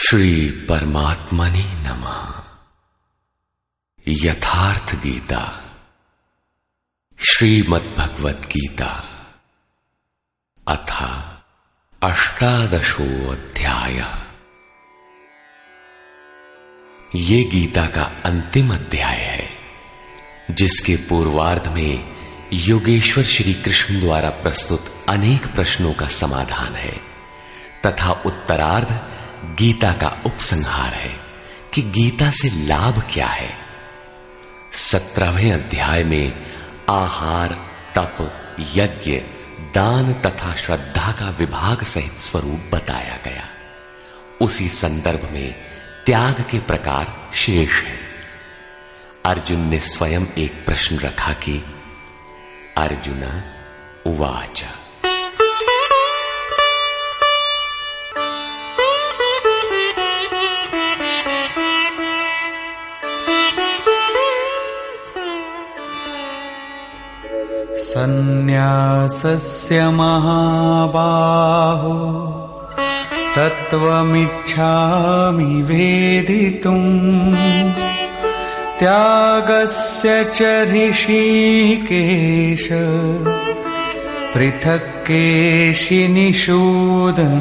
श्री परमात्मने नमः। यथार्थ गीता श्रीमद्भगवद गीता अथ अष्टादशो अध्याय। ये गीता का अंतिम अध्याय है, जिसके पूर्वार्ध में योगेश्वर श्री कृष्ण द्वारा प्रस्तुत अनेक प्रश्नों का समाधान है तथा उत्तरार्ध गीता का उपसंहार है कि गीता से लाभ क्या है। 17वें अध्याय में आहार, तप, यज्ञ, दान तथा श्रद्धा का विभाग सहित स्वरूप बताया गया। उसी संदर्भ में त्याग के प्रकार शेष है। अर्जुन ने स्वयं एक प्रश्न रखा कि अर्जुन उवाच सन्न्यासस्य महाबाहो तत्त्वमिच्छामि वेदितुम् त्यागस्य च ऋषिकेश पृथक् केशिनिषूदन।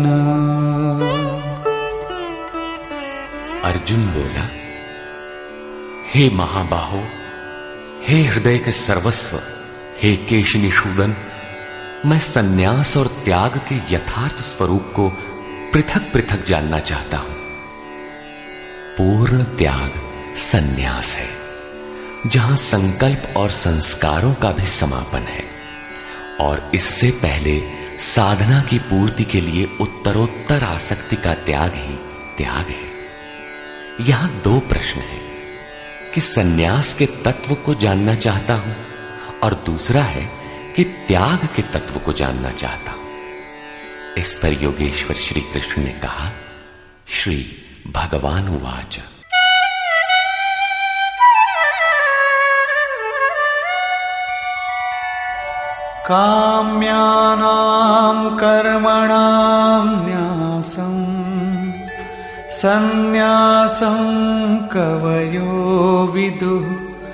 अर्जुन बोला, हे महाबाहो, हे हृदय के सर्वस्व, हे केशनिषूदन, मैं सन्यास और त्याग के यथार्थ स्वरूप को पृथक पृथक जानना चाहता हूं। पूर्ण त्याग सन्यास है, जहां संकल्प और संस्कारों का भी समापन है, और इससे पहले साधना की पूर्ति के लिए उत्तरोत्तर आसक्ति का त्याग ही त्याग है। यहां दो प्रश्न हैं कि सन्यास के तत्व को जानना चाहता हूं और दूसरा है कि त्याग के तत्व को जानना चाहता हूं। इस पर योगेश्वर श्री कृष्ण ने कहा, श्री भगवान उवाच काम्यानां कर्मणां न्यासं सन्न्यासं कवयो विदुः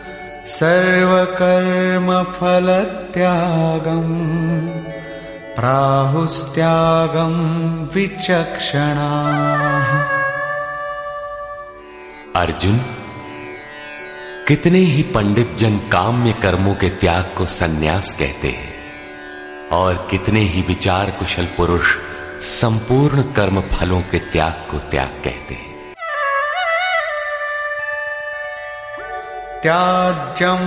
सर्वकर्मफलत्यागम् प्राहुस्त्यागं विचक्षणाः। अर्जुन, कितने ही पंडित जन काम्य कर्मों के त्याग को सन्यास कहते हैं और कितने ही विचार कुशल पुरुष संपूर्ण कर्म फलों के त्याग को त्याग कहते हैं। त्याज्यं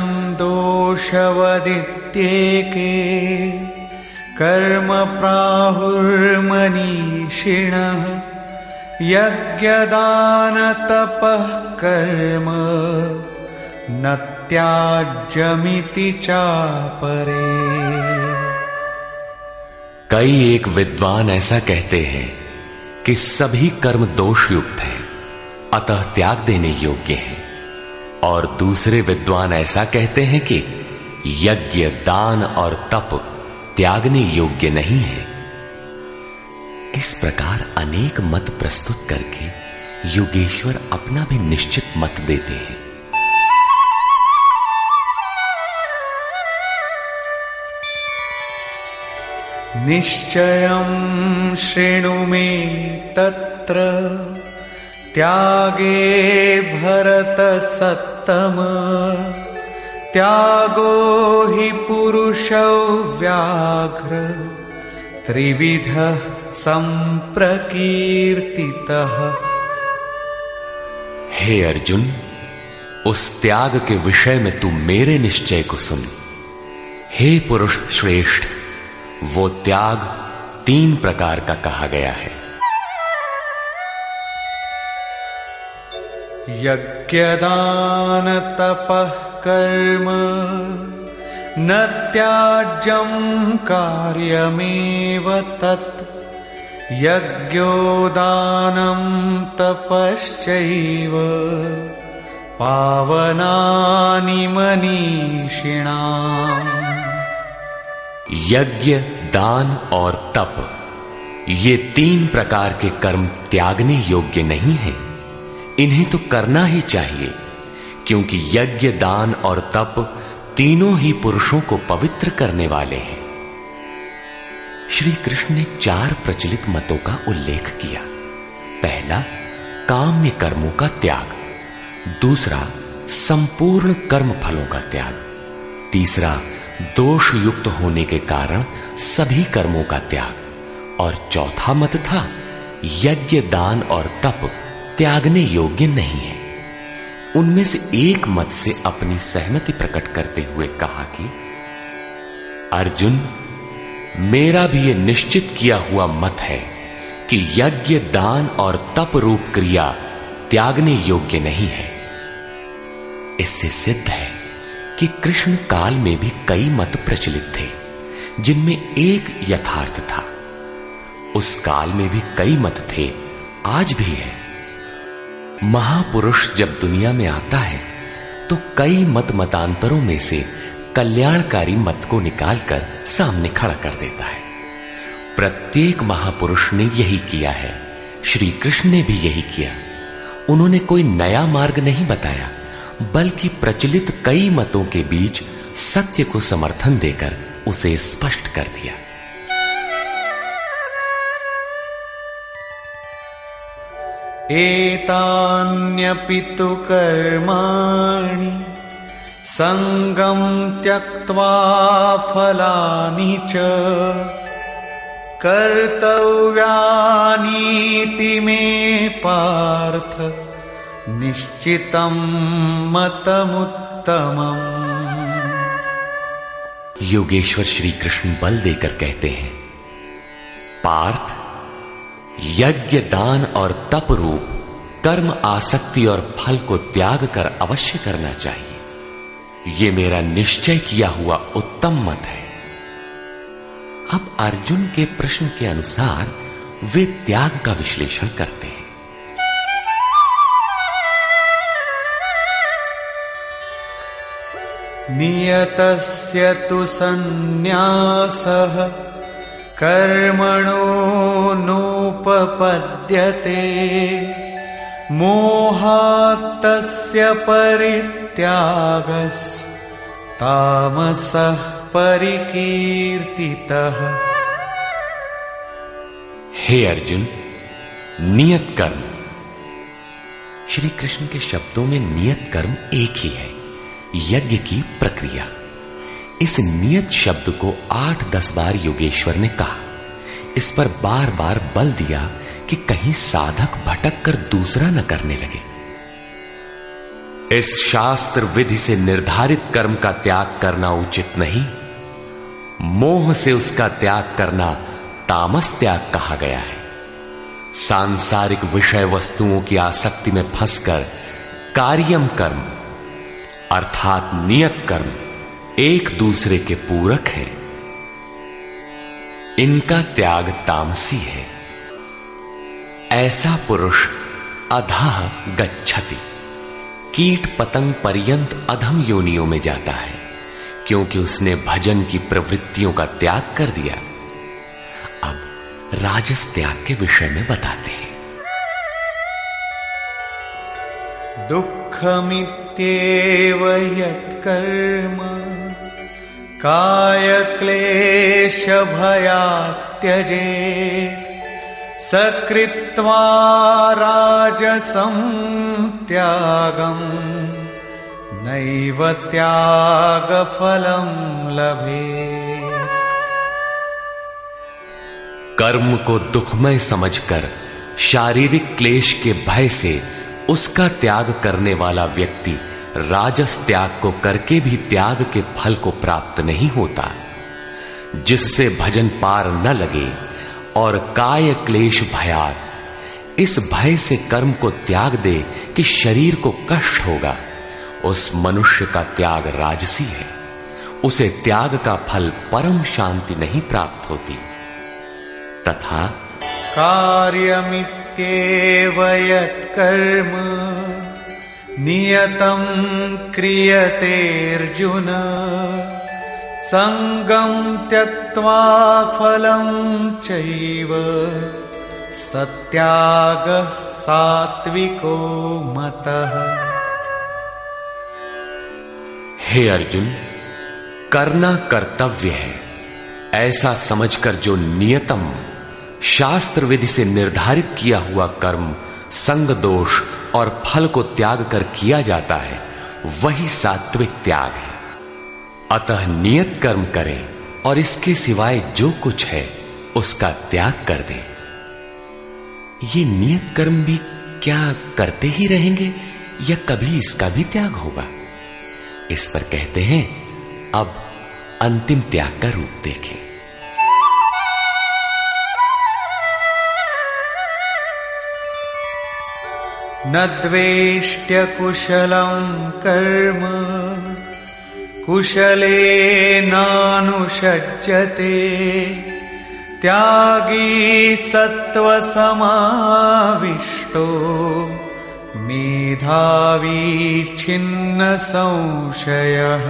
दोषवदित्येके कर्म प्राहुर्मनीषिणः यज्ञदानतपः कर्म न त्याज्यमिति चापरे। कई एक विद्वान ऐसा कहते हैं कि सभी कर्म दोषयुक्त हैं, अतः त्याग देने योग्य हैं, और दूसरे विद्वान ऐसा कहते हैं कि यज्ञ, दान और तप त्यागने योग्य नहीं है। इस प्रकार अनेक मत प्रस्तुत करके योगेश्वर अपना भी निश्चित मत देते हैं। निश्चयं शृणु मे तत्र त्यागे भरतसत्तम त्यागो हि पुरुषौ व्याघ्र त्रिविधः संप्रकीर्तितः। हे अर्जुन, उस त्याग के विषय में तू मेरे निश्चय को सुन। हे पुरुष श्रेष्ठ, वो त्याग 3 प्रकार का कहा गया है। यज्ञदान तपः कर्म न त्याज्यं कार्यमेव तत् यज्ञो दानं तपश्चैव पावनानि मनीषिणाम्। यज्ञ, दान और तप ये 3 प्रकार के कर्म त्यागने योग्य नहीं हैं। इन्हें तो करना ही चाहिए, क्योंकि यज्ञ, दान और तप तीनों ही पुरुषों को पवित्र करने वाले हैं। श्री कृष्ण ने 4 प्रचलित मतों का उल्लेख किया। पहला, काम्य कर्मों का त्याग। दूसरा, संपूर्ण कर्म फलों का त्याग। तीसरा, दोष युक्त होने के कारण सभी कर्मों का त्याग। और चौथा मत था, यज्ञ, दान और तप त्यागने योग्य नहीं है। उनमें से एक मत से अपनी सहमति प्रकट करते हुए कहा कि अर्जुन, मेरा भी यह निश्चित किया हुआ मत है कि यज्ञ, दान और तप रूप क्रिया त्यागने योग्य नहीं है। इससे सिद्ध है कि कृष्ण काल में भी कई मत प्रचलित थे, जिनमें एक यथार्थ था। उस काल में भी कई मत थे, आज भी है। महापुरुष जब दुनिया में आता है तो कई मतांतरों में से कल्याणकारी मत को निकालकर सामने खड़ा कर देता है। प्रत्येक महापुरुष ने यही किया है। श्री कृष्ण ने भी यही किया। उन्होंने कोई नया मार्ग नहीं बताया, बल्कि प्रचलित कई मतों के बीच सत्य को समर्थन देकर उसे स्पष्ट कर दिया। एतान्यपि तु कर्माणि संगं त्यक्त्वा फलानि च कर्तव्यानीति मे पार्थ निश्चितं मतमुत्तमम्। योगेश्वर श्री कृष्ण बल देकर कहते हैं, पार्थ, यज्ञ, दान और तप रूप कर्म आसक्ति और फल को त्याग कर अवश्य करना चाहिए। यह मेरा निश्चय किया हुआ उत्तम मत है। अब अर्जुन के प्रश्न के अनुसार वे त्याग का विश्लेषण करते हैं। नियतस्य तु सन्न्यासः कर्मणो नोपपद्यते मोहात्तस्य परित्यागस्तामसः परिकीर्तितः। हे अर्जुन, नियत कर्म। श्री कृष्ण के शब्दों में नियत कर्म एक ही है, यज्ञ की प्रक्रिया। इस नियत शब्द को 8-10 बार योगेश्वर ने कहा। इस पर बार बार बल दिया कि कहीं साधक भटक कर दूसरा न करने लगे। इस शास्त्र विधि से निर्धारित कर्म का त्याग करना उचित नहीं। मोह से उसका त्याग करना तामस त्याग कहा गया है। सांसारिक विषय वस्तुओं की आसक्ति में फंसकर कार्यम कर्म अर्थात नियत कर्म एक दूसरे के पूरक है। इनका त्याग तामसी है। ऐसा पुरुष अधः गच्छति, कीट पतंग पर्यंत अधम योनियों में जाता है, क्योंकि उसने भजन की प्रवृत्तियों का त्याग कर दिया। अब राजस त्याग के विषय में बताते हैं। दुःखमित्येव यत्कर्म कायक्लेशभयात् त्यजेत् सकृत्वा राजसं त्यागं नैव त्यागफलं लभेत्। कर्म को दुखमय समझकर शारीरिक क्लेश के भय से उसका त्याग करने वाला व्यक्ति राजस त्याग को करके भी त्याग के फल को प्राप्त नहीं होता। जिससे भजन पार न लगे और काय क्लेश भयात, इस भय से कर्म को त्याग दे कि शरीर को कष्ट होगा, उस मनुष्य का त्याग राजसी है। उसे त्याग का फल परम शांति नहीं प्राप्त होती। तथा कार्यमित्येव यत्कर्म नियतं क्रियते अर्जुन संगं त्यक्त्वा फलं चैव सत्यागः सात्विको मतः। हे अर्जुन, करना कर्तव्य है ऐसा समझकर जो नियतम शास्त्र विधि से निर्धारित किया हुआ कर्म संग दोष और फल को त्याग कर किया जाता है, वही सात्विक त्याग है। अतः नियत कर्म करें और इसके सिवाय जो कुछ है उसका त्याग कर दें। ये नियत कर्म भी क्या करते ही रहेंगे या कभी इसका भी त्याग होगा? इस पर कहते हैं, अब अंतिम त्याग का रूप देखें। न द्वेष्ट्य कुशलं कर्म कुशलेनानुषज्यते त्यागी सत्त्वसमाविष्टो मेधावी छिन्न संशयः।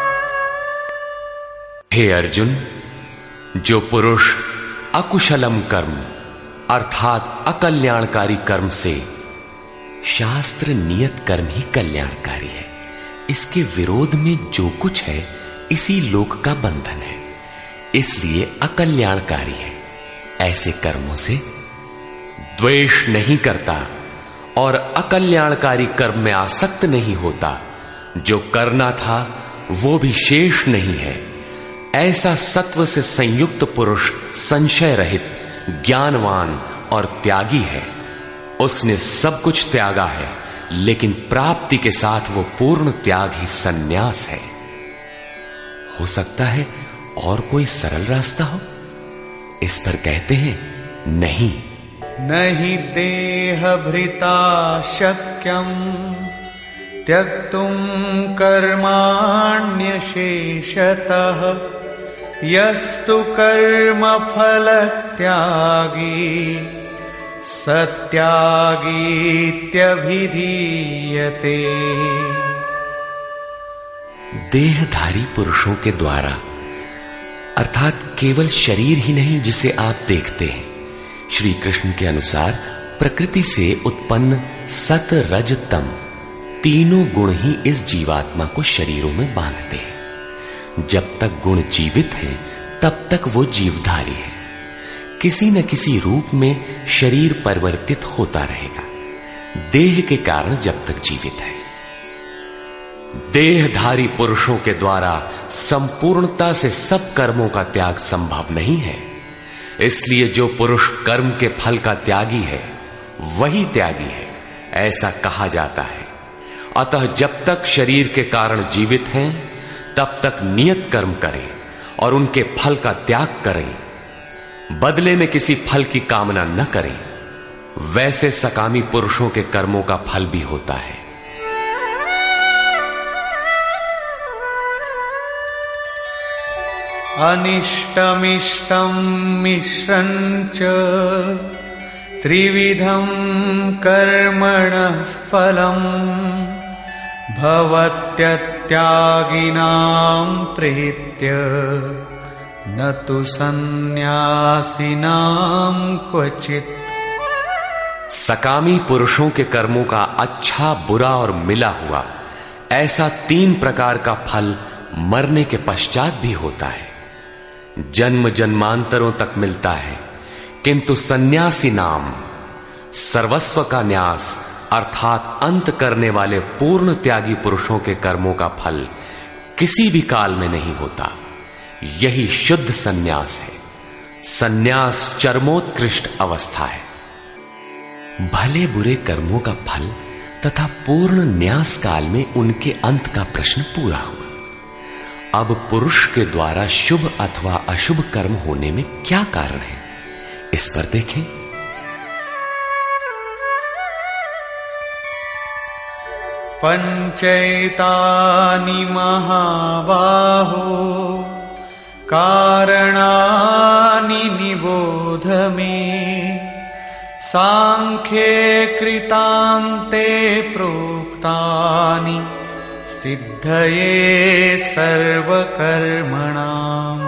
हे अर्जुन, जो पुरुष अकुशलम कर्म अर्थात अकल्याणकारी कर्म से, शास्त्र नियत कर्म ही कल्याणकारी है, इसके विरोध में जो कुछ है इसी लोक का बंधन है, इसलिए अकल्याणकारी है, ऐसे कर्मों से द्वेष नहीं करता और अकल्याणकारी कर्म में आसक्त नहीं होता। जो करना था वो भी शेष नहीं है, ऐसा सत्व से संयुक्त पुरुष संशय रहित, ज्ञानवान और त्यागी है। उसने सब कुछ त्यागा है, लेकिन प्राप्ति के साथ वो पूर्ण त्याग ही सन्यास है। हो सकता है और कोई सरल रास्ता हो? इस पर कहते हैं, नहीं। नहि देहभृता शक्यं त्यक्तुं कर्माण्यशेषतः यस्तु कर्मफलत्यागी सत्यागीत्यभिधीयते। देहधारी पुरुषों के द्वारा अर्थात केवल शरीर ही नहीं जिसे आप देखते हैं, श्री कृष्ण के अनुसार प्रकृति से उत्पन्न सत रज तम तीनों गुण ही इस जीवात्मा को शरीरों में बांधते हैं। जब तक गुण जीवित हैं तब तक वो जीवधारी है। किसी न किसी रूप में शरीर परिवर्तित होता रहेगा, देह के कारण जब तक जीवित है। देहधारी पुरुषों के द्वारा संपूर्णता से सब कर्मों का त्याग संभव नहीं है, इसलिए जो पुरुष कर्म के फल का त्यागी है वही त्यागी है, ऐसा कहा जाता है। अतः जब तक शरीर के कारण जीवित हैं तब तक नियत कर्म करें और उनके फल का त्याग करें, बदले में किसी फल की कामना न करें। वैसे सकामी पुरुषों के कर्मों का फल भी होता है। अनिष्टमिष्टं मिश्रञ्च त्रिविधं कर्मणः फलम् भवत्यत्यागिनां प्रीत्य न तु सन्न्यासिनां क्वचित्। सकामी पुरुषों के कर्मों का अच्छा, बुरा और मिला हुआ ऐसा 3 प्रकार का फल मरने के पश्चात भी होता है। जन्म जन्मांतरों तक मिलता है, किंतु सन्यासी नाम सर्वस्व का न्यास अर्थात अंत करने वाले पूर्ण त्यागी पुरुषों के कर्मों का फल किसी भी काल में नहीं होता। यही शुद्ध सन्यास है। सन्यास चरमोत्कृष्ट अवस्था है। भले बुरे कर्मों का फल तथा पूर्ण न्यास काल में उनके अंत का प्रश्न पूरा हुआ। अब पुरुष के द्वारा शुभ अथवा अशुभ कर्म होने में क्या कारण है, इस पर देखें। पंचैतानि महाबाहो कारणानि निबोध मे सांख्ये कृतान्ते प्रोक्तानि सिद्धये सर्वकर्मणाम्।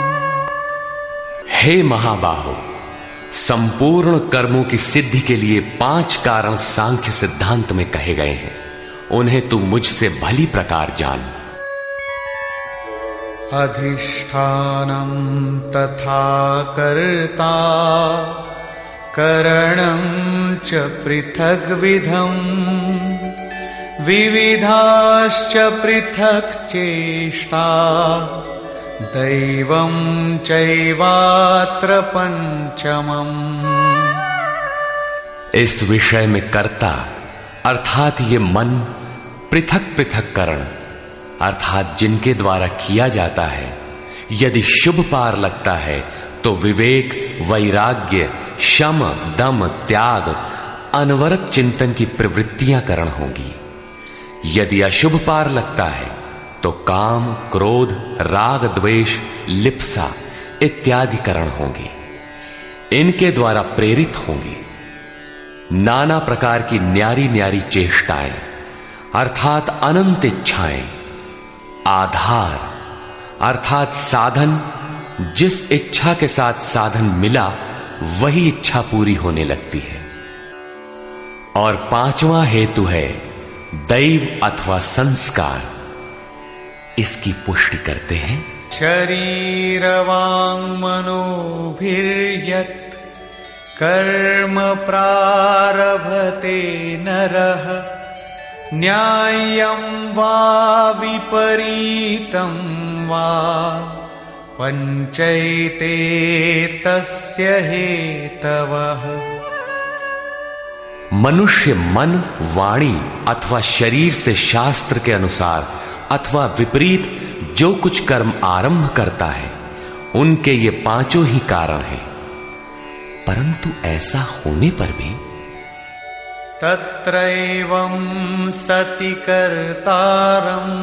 हे महाबाहो, संपूर्ण कर्मों की सिद्धि के लिए 5 कारण सांख्य सिद्धांत में कहे गए हैं। उन्हें तू मुझसे भली प्रकार जान। अधिष्ठानं तथा कर्ता करणं च पृथग्विधम् विविधाश्च पृथक् चेष्टा दैवं चैवात्र पंचमम्। इस विषय में कर्ता अर्थात ये मन, पृथक पृथक करण अर्थात जिनके द्वारा किया जाता है, यदि शुभ पार लगता है तो विवेक, वैराग्य, शम, दम, त्याग, अनवरत चिंतन की प्रवृत्तियां करण होंगी। यदि अशुभ पार लगता है तो काम, क्रोध, राग, द्वेष, लिप्सा इत्यादि करण होंगे। इनके द्वारा प्रेरित होंगे नाना प्रकार की न्यारी न्यारी चेष्टाएं अर्थात अनंत इच्छाएं। आधार अर्थात साधन, जिस इच्छा के साथ साधन मिला वही इच्छा पूरी होने लगती है। और 5वां हेतु है दैव अथवा संस्कार। इसकी पुष्टि करते हैं। शरीरवाङ् मनोभिर्यत् कर्म प्रारभते नरः न्याय्यं वा विपरीतं वा पंचैते तस्य हेतवः। मनुष्य मन, वाणी अथवा शरीर से शास्त्र के अनुसार अथवा विपरीत जो कुछ कर्म आरंभ करता है, उनके ये 5 ही कारण हैं। परंतु ऐसा होने पर भी तत्रैवं सति कर्तारम्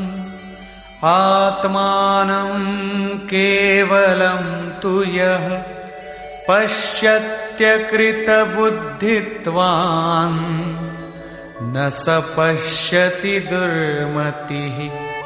आत्मानं केवलं तु यः पश्यत्यकृतबुद्धित्वान् न स पश्यति दुर्मतिः।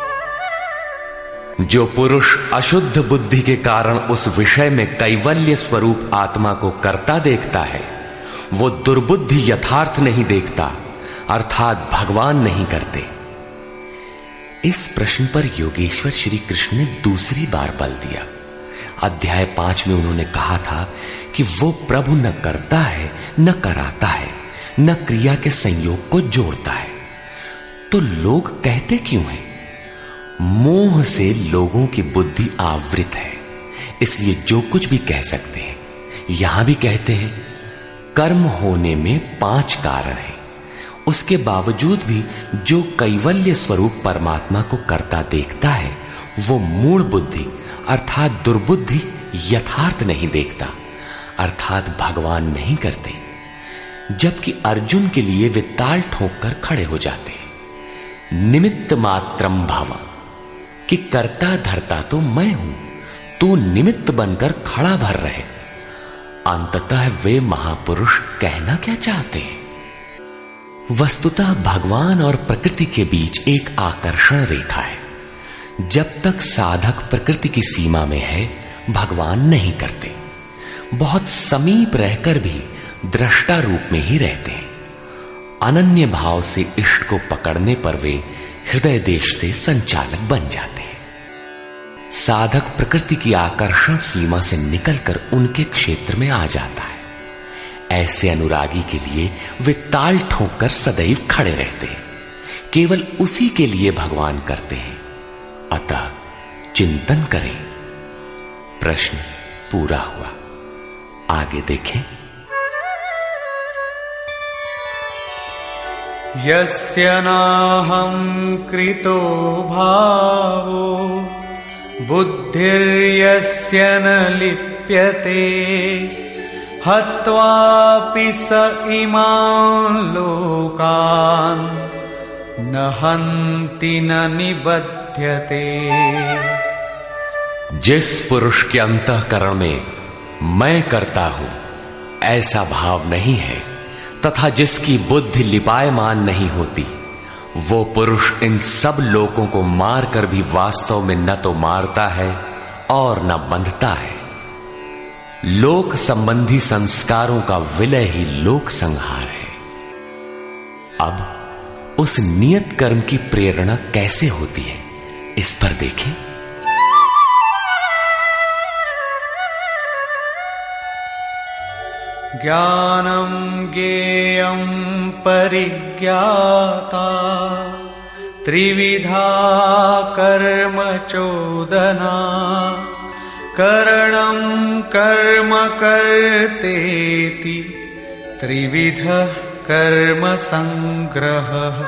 जो पुरुष अशुद्ध बुद्धि के कारण उस विषय में कैवल्य स्वरूप आत्मा को कर्ता देखता है, वो दुर्बुद्धि यथार्थ नहीं देखता अर्थात भगवान नहीं करते। इस प्रश्न पर योगेश्वर श्री कृष्ण ने दूसरी बार बल दिया। अध्याय 5 में उन्होंने कहा था कि वो प्रभु न करता है, न कराता है, न क्रिया के संयोग को जोड़ता है। तो लोग कहते क्यों हैं? मोह से लोगों की बुद्धि आवृत है, इसलिए जो कुछ भी कह सकते हैं। यहां भी कहते हैं कर्म होने में 5 कारण हैं। उसके बावजूद भी जो कैवल्य स्वरूप परमात्मा को करता देखता है, वो मूढ़ बुद्धि अर्थात दुर्बुद्धि यथार्थ नहीं देखता अर्थात भगवान नहीं करते। जबकि अर्जुन के लिए वे ताल ठोक कर खड़े हो जाते हैं। निमित्त मात्रम भव, कि करता धरता तो मैं हूं, तू निमित्त बनकर खड़ा भर रहे। अंततः वे महापुरुष कहना क्या चाहते हैं? वस्तुतः भगवान और प्रकृति के बीच एक आकर्षण रेखा है। जब तक साधक प्रकृति की सीमा में है, भगवान नहीं करते। बहुत समीप रहकर भी दृष्टा रूप में ही रहते हैं। अनन्य भाव से इष्ट को पकड़ने पर वे हृदय देश से संचालक बन जाते हैं। साधक प्रकृति की आकर्षण सीमा से निकलकर उनके क्षेत्र में आ जाता है। ऐसे अनुरागी के लिए वे ताल ठोंककर सदैव खड़े रहते हैं। केवल उसी के लिए भगवान करते हैं। अतः चिंतन करें। प्रश्न पूरा हुआ। आगे देखें। यस्य नाहं कृतो भावो बुद्धिर्यस्य न लिप्यते हत्वापि स इमान् लोकान् न हन्ति न निबध्यते। जिस पुरुष के अंतःकरण में मैं करता हूं ऐसा भाव नहीं है तथा जिसकी बुद्धि लिपायमान नहीं होती, वो पुरुष इन सब लोकों को मारकर भी वास्तव में न तो मारता है और न बंधता है। लोक संबंधी संस्कारों का विलय ही लोक संहार है। अब उस नियत कर्म की प्रेरणा कैसे होती है, इस पर देखें। ज्ञानम ज्ञेयं परिज्ञाता त्रिविधा कर्म चोदना करणं कर्म कर्तेति त्रिविधः कर्म संग्रहः।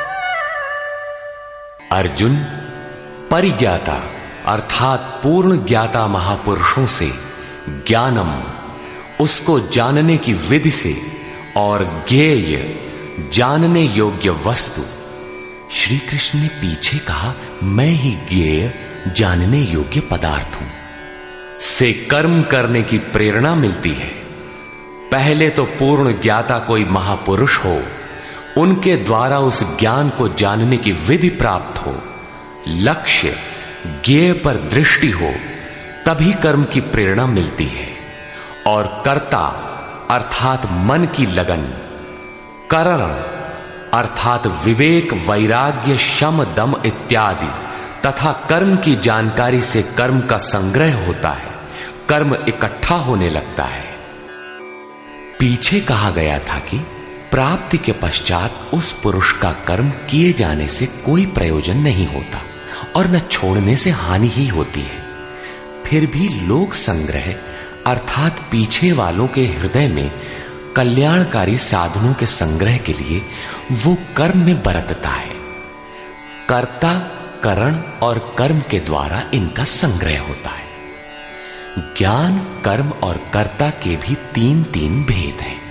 अर्जुन, परिज्ञाता अर्थात पूर्ण ज्ञाता महापुरुषों से ज्ञानम, उसको जानने की विधि से, और ज्ञेय जानने योग्य वस्तु। श्री कृष्ण ने पीछे कहा, मैं ही ज्ञेय जानने योग्य पदार्थ हूं, से कर्म करने की प्रेरणा मिलती है। पहले तो पूर्ण ज्ञाता कोई महापुरुष हो, उनके द्वारा उस ज्ञान को जानने की विधि प्राप्त हो, लक्ष्य ज्ञेय पर दृष्टि हो, तभी कर्म की प्रेरणा मिलती है। और कर्ता अर्थात मन की लगन, करण अर्थात विवेक, वैराग्य, शम, दम इत्यादि तथा कर्म की जानकारी से कर्म का संग्रह होता है, कर्म इकट्ठा होने लगता है। पीछे कहा गया था कि प्राप्ति के पश्चात उस पुरुष का कर्म किए जाने से कोई प्रयोजन नहीं होता और न छोड़ने से हानि ही होती है। फिर भी लोक संग्रह अर्थात पीछे वालों के हृदय में कल्याणकारी साधनों के संग्रह के लिए वो कर्म में बरतता है। कर्ता, करण और कर्म के द्वारा इनका संग्रह होता है। ज्ञान, कर्म और कर्ता के भी तीन तीन भेद हैं।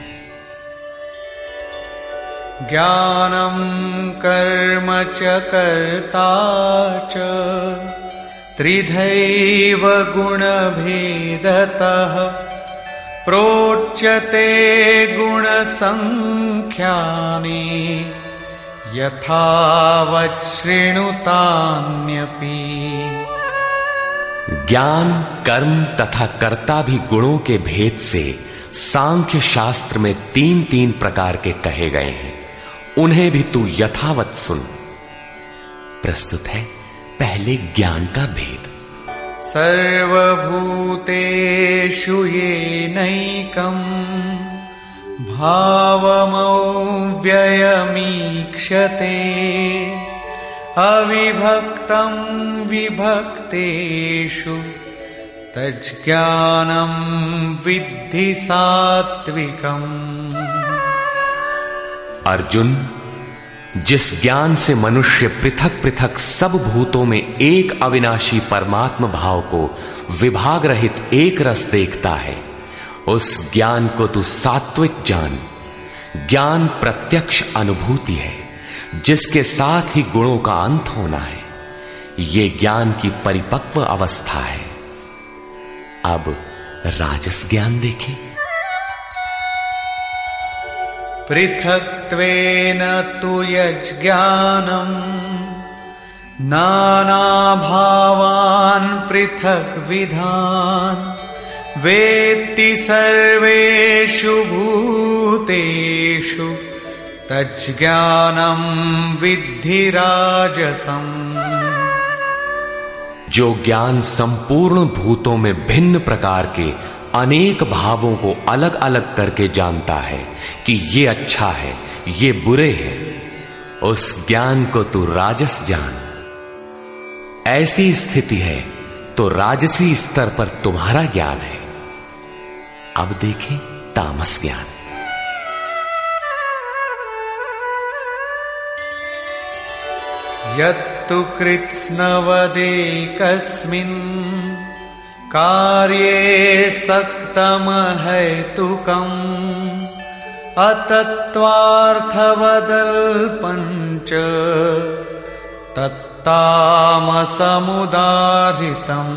ज्ञानम कर्म च कर्ता च त्रिधैव गुणभेदतः प्रोच्यते गुणसंख्यानि यथावत् शृणुतान्यपि। ज्ञान, कर्म तथा कर्ता भी गुणों के भेद से सांख्य शास्त्र में तीन तीन प्रकार के कहे गए हैं, उन्हें भी तू यथावत सुन। प्रस्तुत है पहले ज्ञान का भेद। सर्वभूतेषु येनैकं भावमव्ययमीक्षते अविभक्तं विभक्तेषु तज्ज्ञानं विद्धि सात्विकम्। अर्जुन, जिस ज्ञान से मनुष्य पृथक पृथक सब भूतों में एक अविनाशी परमात्म भाव को विभाग रहित एक रस देखता है, उस ज्ञान को तू सात्विक जान। ज्ञान प्रत्यक्ष अनुभूति है, जिसके साथ ही गुणों का अंत होना है। ये ज्ञान की परिपक्व अवस्था है। अब राजस ज्ञान देखें। पृथक्त्वेन तु यज्ज्ञानम् नानाभावान् पृथक्विधान् वेत्ति सर्वेषु भूतेषु तज्ज्ञानं विद्धि राजसम्। जो ज्ञान संपूर्ण भूतों में भिन्न प्रकार के अनेक भावों को अलग अलग करके जानता है कि ये अच्छा है, ये बुरे हैं, उस ज्ञान को तू राजस जान। ऐसी स्थिति है तो राजसी स्तर पर तुम्हारा ज्ञान है। अब देखें तामस ज्ञान। यत्तु कृत्स्नवदेकस्मिन् कार्ये सक्तमहैतुकम् अतत्त्वार्थवदल्पञ्च तत्तामसमुदाहृतम्।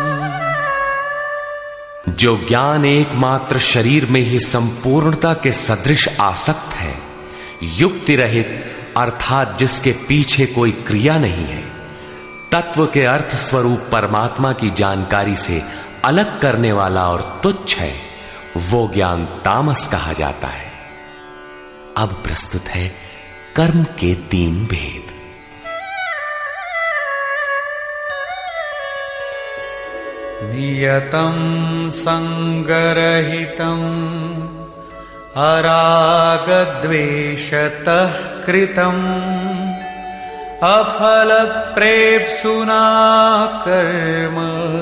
जो ज्ञान एकमात्र शरीर में ही संपूर्णता के सदृश आसक्त है, युक्ति रहित अर्थात जिसके पीछे कोई क्रिया नहीं है, तत्व के अर्थ स्वरूप परमात्मा की जानकारी से अलग करने वाला और तुच्छ है, वो ज्ञान तामस कहा जाता है। अब प्रस्तुत है कर्म के 3 भेद। नियतं संगरहितं अरागद्वेषतः कृतं अफलप्रेप्सुना कर्म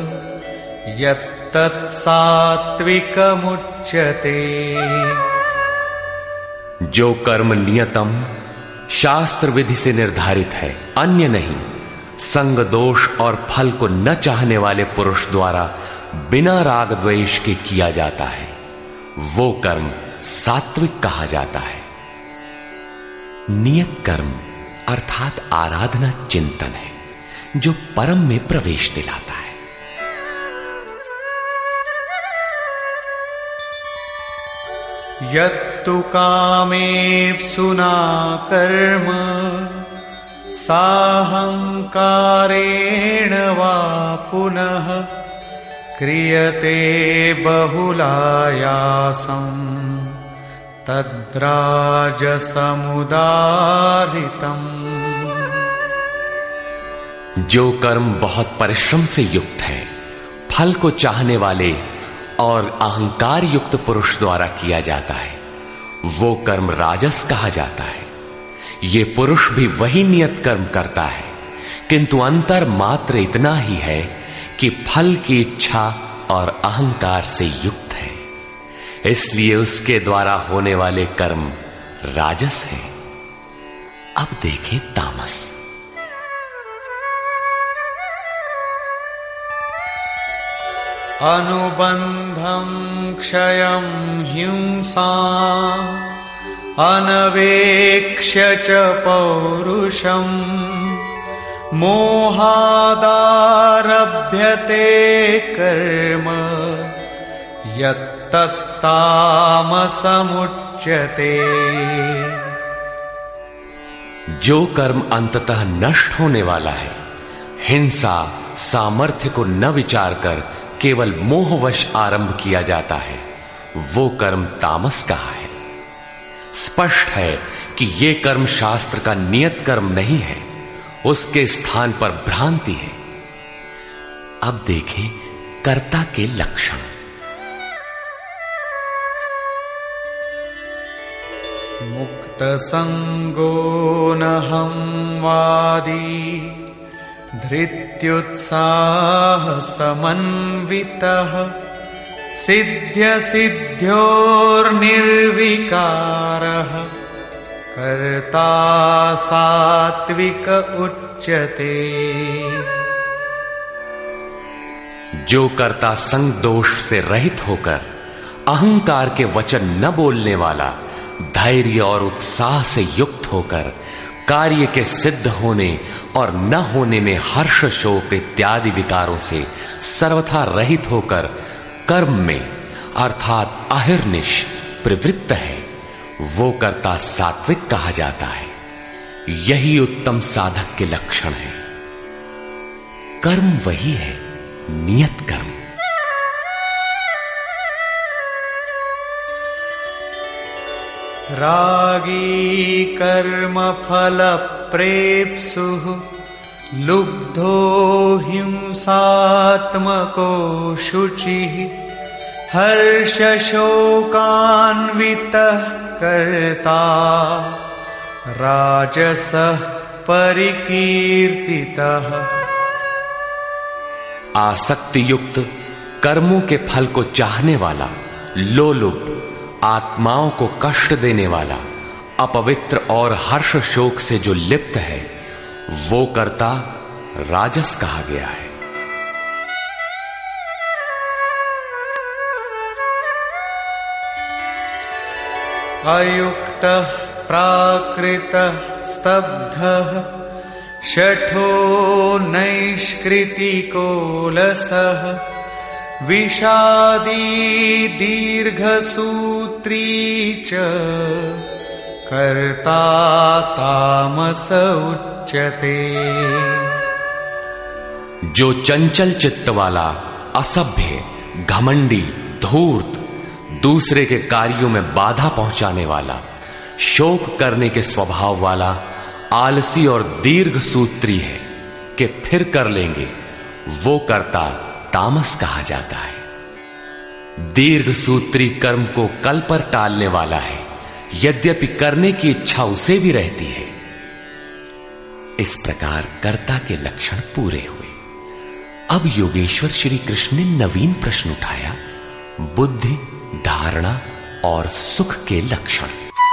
यत्तत्सात्विकमुच्यते। जो कर्म नियतम शास्त्र विधि से निर्धारित है, अन्य नहीं, संग दोष और फल को न चाहने वाले पुरुष द्वारा बिना राग द्वेष के किया जाता है, वो कर्म सात्विक कहा जाता है। नियत कर्म अर्थात आराधना चिंतन है, जो परम में प्रवेश दिलाता है। यत्तु कामेप्सुना कर्म साहंकारेण वा पुनः क्रियते बहुलायासं तद्राजसमुदारितम्। जो कर्म बहुत परिश्रम से युक्त है, फल को चाहने वाले और अहंकार युक्त पुरुष द्वारा किया जाता है, वो कर्म राजस कहा जाता है। ये पुरुष भी वही नियत कर्म करता है, किंतु अंतर मात्र इतना ही है कि फल की इच्छा और अहंकार से युक्त है, इसलिए उसके द्वारा होने वाले कर्म राजस है। अब देखें तामस। अनुबंधं क्षयं हिंसा अनवेक्ष्य च पौरुषं मोहादारभ्यते कर्म यत्तत्तामसमुच्यते। जो कर्म अंततः नष्ट होने वाला है, हिंसा सामर्थ्य को न विचार कर केवल मोहवश आरंभ किया जाता है, वो कर्म तामस कहा है। स्पष्ट है कि ये कर्म शास्त्र का नियत कर्म नहीं है, उसके स्थान पर भ्रांति है। अब देखें कर्ता के लक्षण। मुक्त संगो नहं वादी धृत्युत्साह समन्वितः सिद्ध्य सिद्ध्योर्निर्विकारः कर्ता सात्विक उच्यते। जो कर्ता संग दोष से रहित होकर अहंकार के वचन न बोलने वाला, धैर्य और उत्साह से युक्त होकर कार्य के सिद्ध होने और न होने में हर्ष शोक इत्यादि विकारों से सर्वथा रहित होकर कर्म में अर्थात अहिर्निश प्रवृत्त है, वो कर्ता सात्विक कहा जाता है। यही उत्तम साधक के लक्षण है। कर्म वही है, नियत कर्म। रागी कर्म फल प्रेप्सुः लुब्धो हिंसात्मको शुचिः हर्ष शोकान्वितः कर्ता राजसः परिकीर्तितः। आसक्ति युक्त कर्मों के फल को चाहने वाला, लोलुप, आत्माओं को कष्ट देने वाला, अपवित्र और हर्ष शोक से जो लिप्त है, वो कर्ता राजस कहा गया है। अयुक्तः प्राकृतः स्तब्धः शठो नैष्कृतिकोलसः विषादी दीर्घसूत्री च कर्ता तामस उच्यते। जो चंचल चित्त वाला, असभ्य, घमंडी, धूर्त, दूसरे के कार्यों में बाधा पहुंचाने वाला, शोक करने के स्वभाव वाला, आलसी और दीर्घ सूत्री है कि फिर कर लेंगे, वो कर्ता तामस कहा जाता है। दीर्घ सूत्री कर्म को कल पर टालने वाला है, यद्यपि करने की इच्छा उसे भी रहती है। इस प्रकार कर्ता के लक्षण पूरे हुए। अब योगेश्वर श्री कृष्ण ने नवीन प्रश्न उठाया, बुद्धि, धारणा और सुख के लक्षण।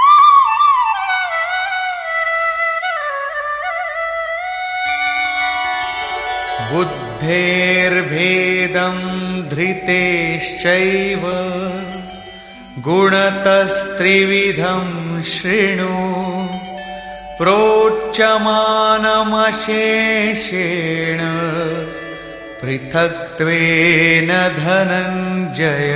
बुद्धेर्भेदं धृतेश्चैव गुणतस्त्रिविधं शृणु प्रोच्यमानमशेषेण पृथक्त्वेन धनंजय।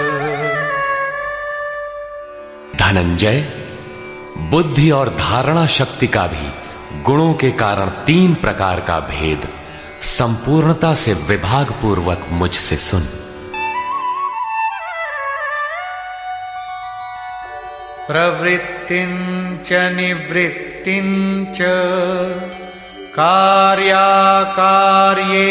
धनंजय, बुद्धि और धारणा शक्ति का भी गुणों के कारण 3 प्रकार का भेद संपूर्णता से विभाग पूर्वक मुझसे सुन। प्रवृत्तिञ्च निवृत्तिञ्च कार्याकार्ये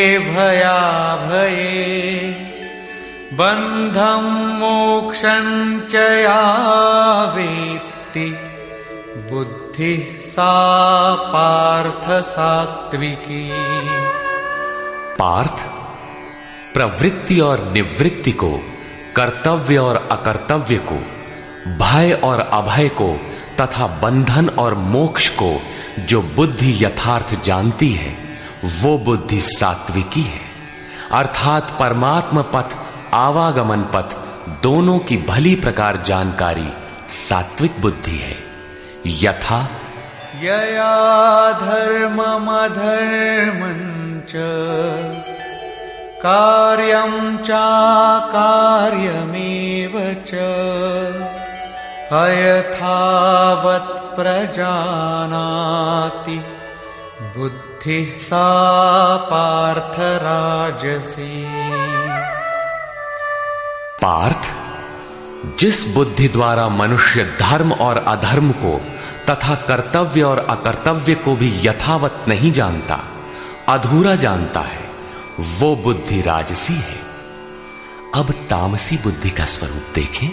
भयाभये बन्धं मोक्षं च या वेत्ति बुद्धिः सा पार्थ सात्विकी। पार्थ, प्रवृत्ति और निवृत्ति को, कर्तव्य और अकर्तव्य को, भय और अभय को तथा बंधन और मोक्ष को जो बुद्धि यथार्थ जानती है, वो बुद्धि सात्विकी है। अर्थात परमात्म पथ, आवागमन पथ दोनों की भली प्रकार जानकारी सात्विक बुद्धि है। यथा यया धर्ममधर्मं च कार्यं चाकार्यमेव च अयथावत् प्रजानाति बुद्धिः सा पार्थ राजसी। पार्थ, जिस बुद्धि द्वारा मनुष्य धर्म और अधर्म को तथा कर्तव्य और अकर्तव्य को भी यथावत नहीं जानता, अधूरा जानता है, वो बुद्धि राजसी है। अब तामसी बुद्धि का स्वरूप देखें।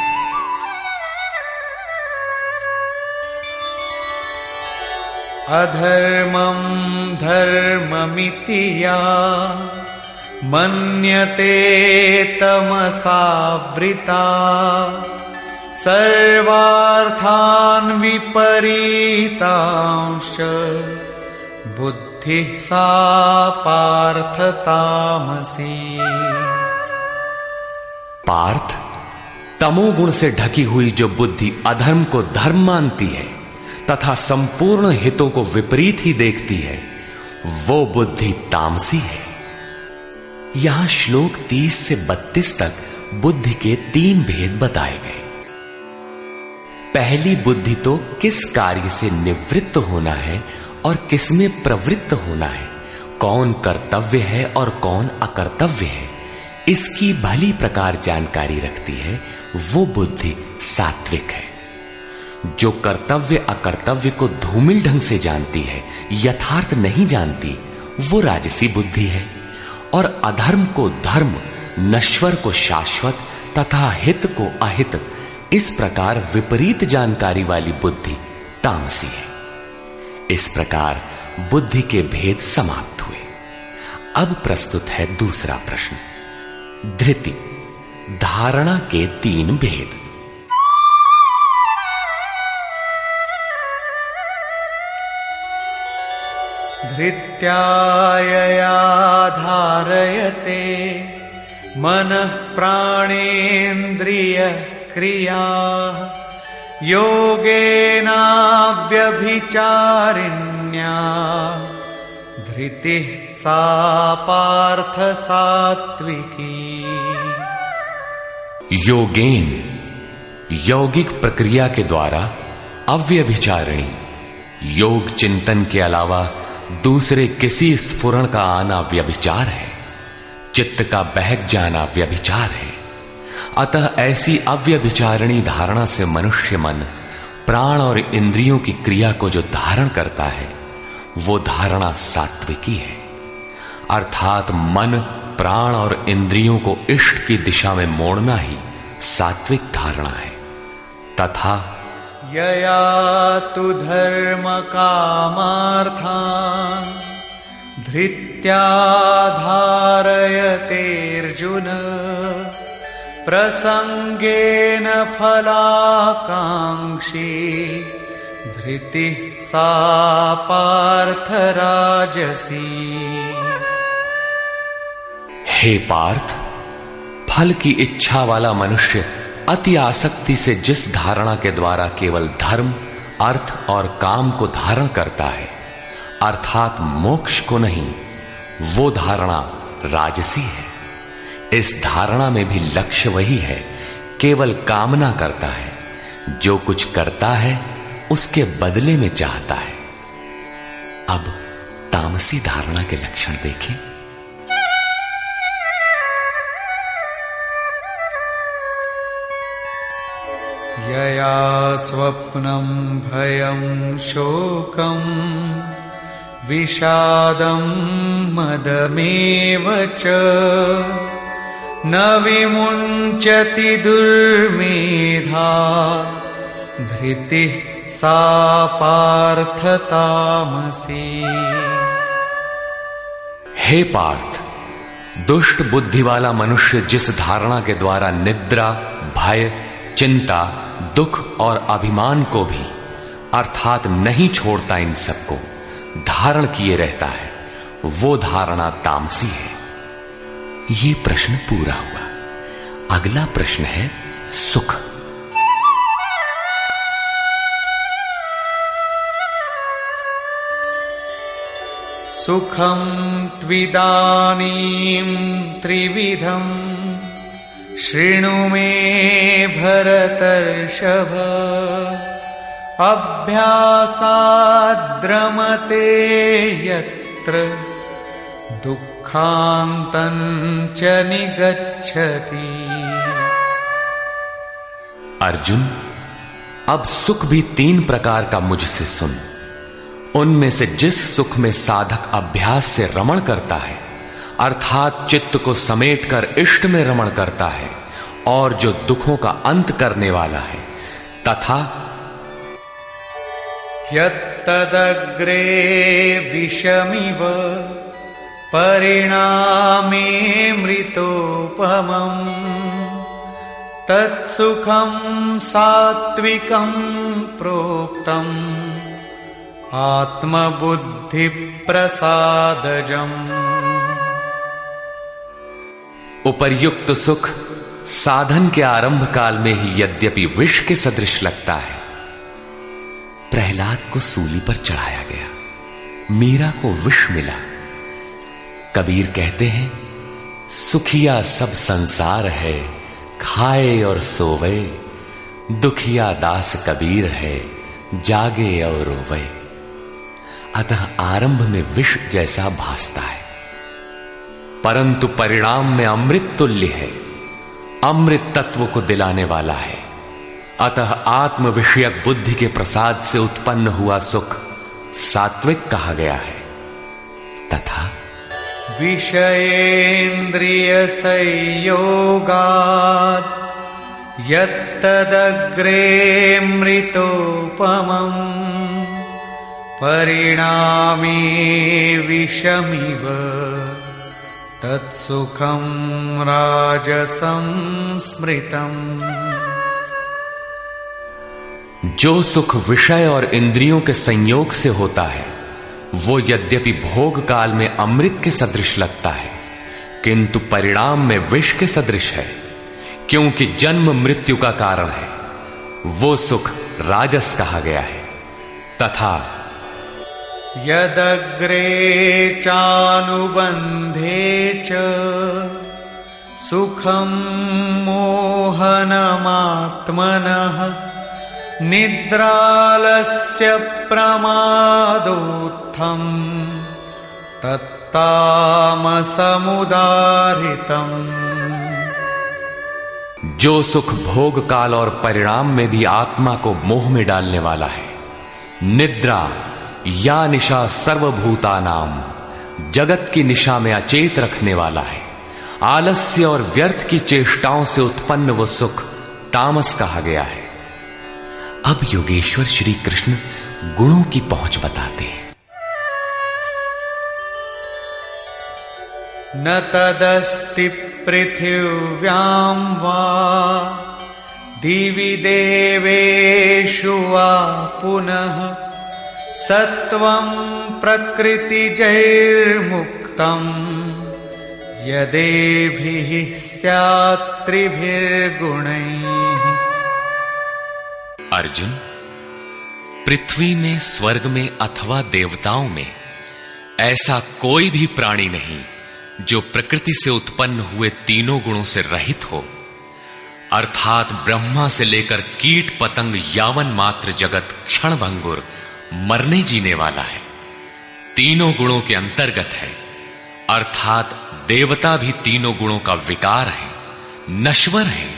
अधर्मं धर्ममिति या मन्यते तमसावृता सर्वार्थान् विपरीतांश्च बुद्धिः सा पार्थ तामसी। पार्थ, तमोगुण से ढकी हुई जो बुद्धि अधर्म को धर्म मानती है तथा संपूर्ण हितों को विपरीत ही देखती है, वो बुद्धि तामसी है। यहां श्लोक 30 से 32 तक बुद्धि के 3 भेद बताए गए। पहली बुद्धि तो किस कार्य से निवृत्त होना है और किस में प्रवृत्त होना है, कौन कर्तव्य है और कौन अकर्तव्य है, इसकी भली प्रकार जानकारी रखती है, वो बुद्धि सात्विक है। जो कर्तव्य अकर्तव्य को धूमिल ढंग से जानती है, यथार्थ नहीं जानती, वो राजसी बुद्धि है। और अधर्म को धर्म, नश्वर को शाश्वत तथा हित को अहित, इस प्रकार विपरीत जानकारी वाली बुद्धि तामसी है। इस प्रकार बुद्धि के भेद समाप्त हुए। अब प्रस्तुत है दूसरा प्रश्न, धृति, धारणा के 3 भेद। धृत्या यया धारयते मनः प्राणेन्द्रिय क्रिया योगेनाव्यभिचारिण्या धृतिः सा पार्थ सात्विकी। योगेन, यौगिक प्रक्रिया के द्वारा अव्यभिचारिणी, योग चिंतन के अलावा दूसरे किसी स्फुरण का आना व्यभिचार है। चित्त का बहक जाना व्यभिचार है। अतः ऐसी अव्यभिचारिणी धारणा से मनुष्य मन प्राण और इंद्रियों की क्रिया को जो धारण करता है, वो धारणा सात्विकी है। अर्थात मन, प्राण और इंद्रियों को इष्ट की दिशा में मोड़ना ही सात्विक धारणा है। तथा यया तु धर्म कामार्थान् धृत्या धारयतेऽर्जुन प्रसंगेन फलाकांक्षी धृतिः सा पार्थ राजसी। हे पार्थ, फल की इच्छा वाला मनुष्य अति आसक्ति से जिस धारणा के द्वारा केवल धर्म, अर्थ और काम को धारण करता है, अर्थात मोक्ष को नहीं, वो धारणा राजसी है। इस धारणा में भी लक्ष्य वही है, केवल कामना करता है। जो कुछ करता है उसके बदले में चाहता है। अब तामसी धारणा के लक्षण देखें। यया स्वप्नं भयं शोकं विषादं मदमेव च न विमुञ्चति दुर्मेधा धृतिः सा पार्थ तामसी। हे पार्थ, दुष्ट बुद्धि वाला मनुष्य जिस धारणा के द्वारा निद्रा, भय, चिंता, दुख और अभिमान को भी अर्थात नहीं छोड़ता, इन सबको धारण किए रहता है, वो धारणा तामसी है। ये प्रश्न पूरा हुआ। अगला प्रश्न है सुख। सुखं त्विदानीं त्रिविधं शृणु मे भरतर्षभ अभ्यासाद्रमते यत्र दुःखान्तं च निगच्छति। अर्जुन, अब सुख भी 3 प्रकार का मुझसे सुन। उनमें से जिस सुख में साधक अभ्यास से रमण करता है, अर्थात चित्त को समेटकर इष्ट में रमण करता है, और जो दुखों का अंत करने वाला है, तथा यत्तदग्रे विषमिव परिणामे मृतोपमम् तत्सुखं सात्विकं प्रोक्तम् आत्मबुद्धि प्रसादजम्। उपर्युक्त सुख साधन के आरंभ काल में ही यद्यपि विष के सदृश लगता है, प्रहलाद को सूली पर चढ़ाया गया, मीरा को विष मिला। कबीर कहते हैं, सुखिया सब संसार है, खाए और सोवे, दुखिया दास कबीर है, जागे और रोवे। अतः आरंभ में विष जैसा भासता है, परंतु परिणाम में अमृत तुल्य है, अमृत तत्व को दिलाने वाला है। अतः आत्म विषयक बुद्धि के प्रसाद से उत्पन्न हुआ सुख सात्विक कहा गया है। तथा विषयेन्द्रिय संयोगात् यत्तदग्रे मृतोपमम् परिणामे विषमिव तत्सुखं राजसं स्मृतम्। जो सुख विषय और इंद्रियों के संयोग से होता है, वो यद्यपि भोग काल में अमृत के सदृश लगता है, किंतु परिणाम में विष के सदृश है, क्योंकि जन्म मृत्यु का कारण है। वो सुख राजस कहा गया है। तथा यदग्रे चानुबंधे च सुखं मोहनमात्मनः निद्रालस्य प्रमादोत्थं तत्तामसमुदाहृतम्। जो सुख भोग काल और परिणाम में भी आत्मा को मोह में डालने वाला है, निद्रा या निशा सर्वभूतानाम, जगत की निशा में अचेत रखने वाला है। आलस्य और व्यर्थ की चेष्टाओं से उत्पन्न वो सुख तामस कहा गया है। अब योगेश्वर श्री कृष्ण गुणों की पहुंच बताते हैं। न तदस्ति पृथिव्यां वा दिवि देवेषु वा पुनः सत्वं प्रकृतिजैर्मुक्तं यदेभिः स्यात् त्रिभिर्गुणैः। अर्जुन, पृथ्वी में, स्वर्ग में अथवा देवताओं में ऐसा कोई भी प्राणी नहीं जो प्रकृति से उत्पन्न हुए तीनों गुणों से रहित हो, अर्थात ब्रह्मा से लेकर कीट पतंग यावन मात्र जगत क्षणभंगुर मरने जीने वाला है, तीनों गुणों के अंतर्गत है। अर्थात देवता भी तीनों गुणों का विकार है, नश्वर है।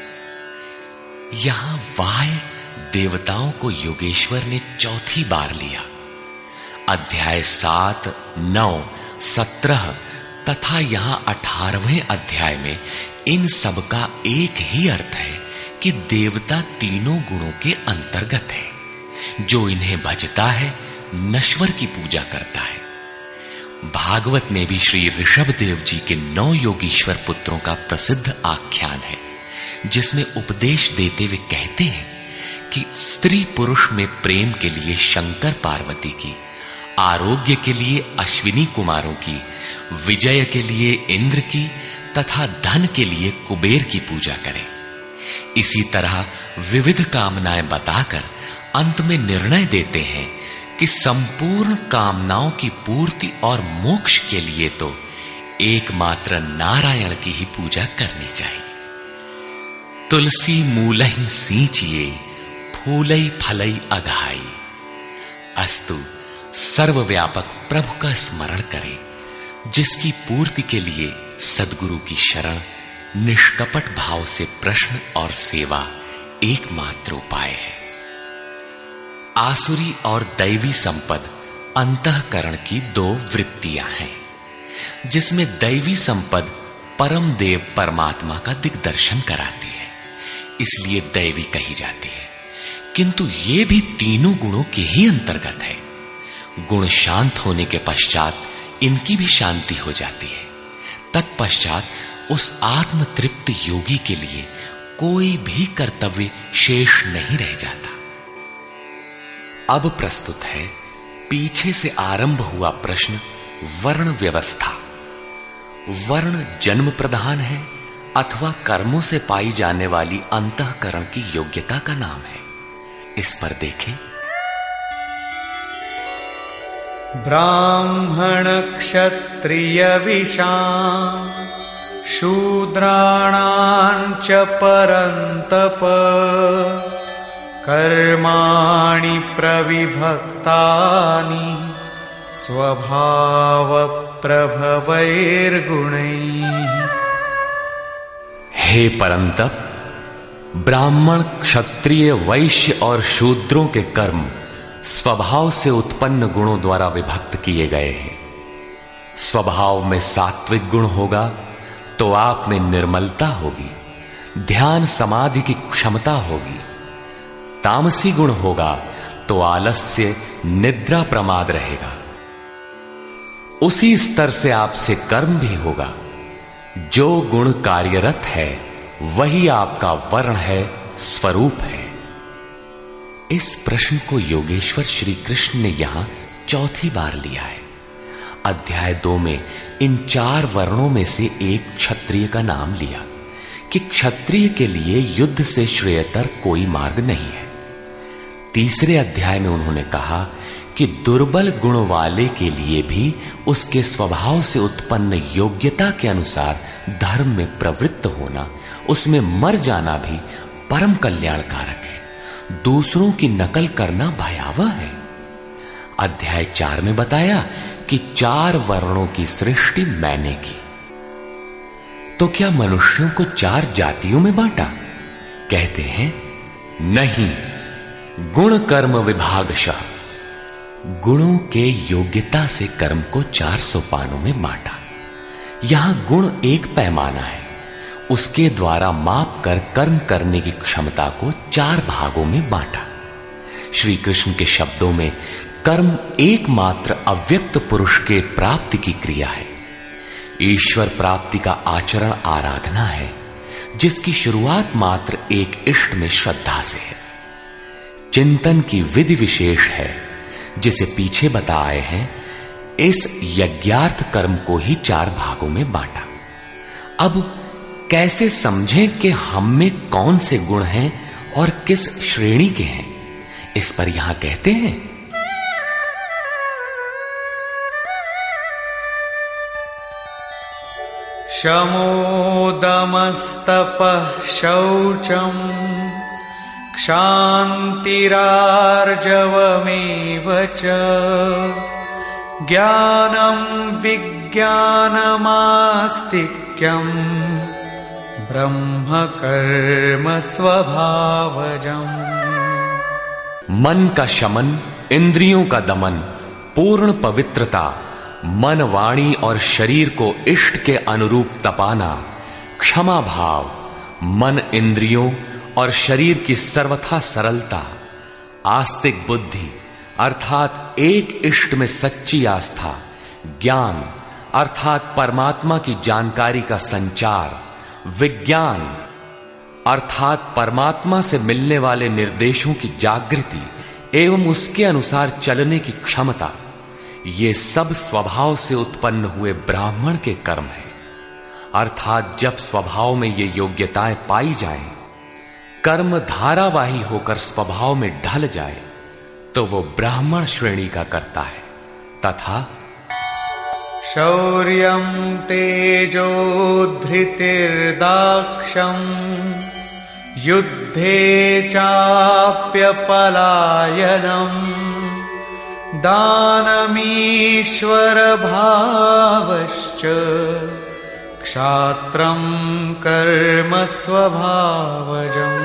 यहां वाय देवताओं को योगेश्वर ने चौथी बार लिया। अध्याय 7, 9, 17 तथा यहां 18वें अध्याय में इन सब का एक ही अर्थ है कि देवता तीनों गुणों के अंतर्गत है। जो इन्हें भजता है नश्वर की पूजा करता है। भागवत में भी श्री ऋषभ देव जी के 9 योगीश्वर पुत्रों का प्रसिद्ध आख्यान है, जिसमें उपदेश देते हुए कहते हैं कि स्त्री पुरुष में प्रेम के लिए शंकर पार्वती की, आरोग्य के लिए अश्विनी कुमारों की, विजय के लिए इंद्र की तथा धन के लिए कुबेर की पूजा करें। इसी तरह विविध कामनाएं बताकर अंत में निर्णय देते हैं कि संपूर्ण कामनाओं की पूर्ति और मोक्ष के लिए तो एकमात्र नारायण की ही पूजा करनी चाहिए। तुलसी मूलहि सींचिए, फूलई फलई अघाई। अस्तु सर्वव्यापक प्रभु का स्मरण करें, जिसकी पूर्ति के लिए सद्गुरु की शरण, निष्कपट भाव से प्रश्न और सेवा एकमात्र उपाय है। आसुरी और दैवी संपद अंतःकरण की 2 वृत्तियां हैं, जिसमें दैवी संपद परम देव परमात्मा का दिग्दर्शन कराती है, इसलिए दैवी कही जाती है। किंतु ये भी तीनों गुणों के ही अंतर्गत है। गुण शांत होने के पश्चात इनकी भी शांति हो जाती है। तत्पश्चात उस आत्म तृप्त योगी के लिए कोई भी कर्तव्य शेष नहीं रह जाता। अब प्रस्तुत है पीछे से आरंभ हुआ प्रश्न, वर्ण व्यवस्था। वर्ण जन्म प्रधान है अथवा कर्मों से पाई जाने वाली अंतःकरण की योग्यता का नाम है। इस पर देखें। ब्राह्मण क्षत्रिय विशां शूद्राणां च परन्तप कर्माणि प्रविभक्तानि स्वभाव प्रभवैर्गुणैः। हे परंतप, ब्राह्मण, क्षत्रिय, वैश्य और शूद्रों के कर्म स्वभाव से उत्पन्न गुणों द्वारा विभक्त किए गए हैं। स्वभाव में सात्विक गुण होगा तो आप में निर्मलता होगी, ध्यान समाधि की क्षमता होगी। तामसी गुण होगा तो आलस्य, निद्रा, प्रमाद रहेगा। उसी स्तर से आपसे कर्म भी होगा। जो गुण कार्यरत है वही आपका वर्ण है, स्वरूप है। इस प्रश्न को योगेश्वर श्री कृष्ण ने यहां चौथी बार लिया है। अध्याय 2 में इन 4 वर्णों में से एक क्षत्रिय का नाम लिया कि क्षत्रिय के लिए युद्ध से श्रेयतर कोई मार्ग नहीं है। तीसरे अध्याय में उन्होंने कहा कि दुर्बल गुण वाले के लिए भी उसके स्वभाव से उत्पन्न योग्यता के अनुसार धर्म में प्रवृत्त होना, उसमें मर जाना भी परम कल्याणकारक है। दूसरों की नकल करना भयावह है। अध्याय 4 में बताया कि 4 वर्णों की सृष्टि मैंने की। तो क्या मनुष्यों को 4 जातियों में बांटा? कहते हैं नहीं, गुण कर्म विभागशः, गुणों के योग्यता से कर्म को 4 सोपानों में बांटा। यहां गुण एक पैमाना है, उसके द्वारा माप कर कर्म करने की क्षमता को 4 भागों में बांटा। श्री कृष्ण के शब्दों में कर्म एकमात्र अव्यक्त पुरुष के प्राप्ति की क्रिया है। ईश्वर प्राप्ति का आचरण आराधना है, जिसकी शुरुआत मात्र एक इष्ट में श्रद्धा से है। चिंतन की विधि विशेष है, जिसे पीछे बताए हैं। इस यज्ञार्थ कर्म को ही 4 भागों में बांटा। अब कैसे समझें कि हम में कौन से गुण हैं और किस श्रेणी के हैं, इस पर यहां कहते हैं शमोदमस्तपः शौचम् क्षान्तिरार्जवमेव च ज्ञानं विज्ञानमास्तिक्यम् ब्रह्म कर्म स्वभावजम्। मन का शमन, इंद्रियों का दमन, पूर्ण पवित्रता, मन, वाणी और शरीर को इष्ट के अनुरूप तपाना, क्षमा भाव, मन, इंद्रियों और शरीर की सर्वथा सरलता, आस्तिक बुद्धि अर्थात एक इष्ट में सच्ची आस्था, ज्ञान अर्थात परमात्मा की जानकारी का संचार, विज्ञान अर्थात परमात्मा से मिलने वाले निर्देशों की जागृति एवं उसके अनुसार चलने की क्षमता, ये सब स्वभाव से उत्पन्न हुए ब्राह्मण के कर्म है। अर्थात जब स्वभाव में ये योग्यताएं पाई जाएं, कर्म धारावाही होकर स्वभाव में ढल जाए, तो वो ब्राह्मण श्रेणी का करता है। तथा शौर्यं तेजो धृतिर्दाक्षं युद्धे चाप्यपलायनम् दानमीश्वर भावश्च क्षात्रं कर्म स्वभावजम्।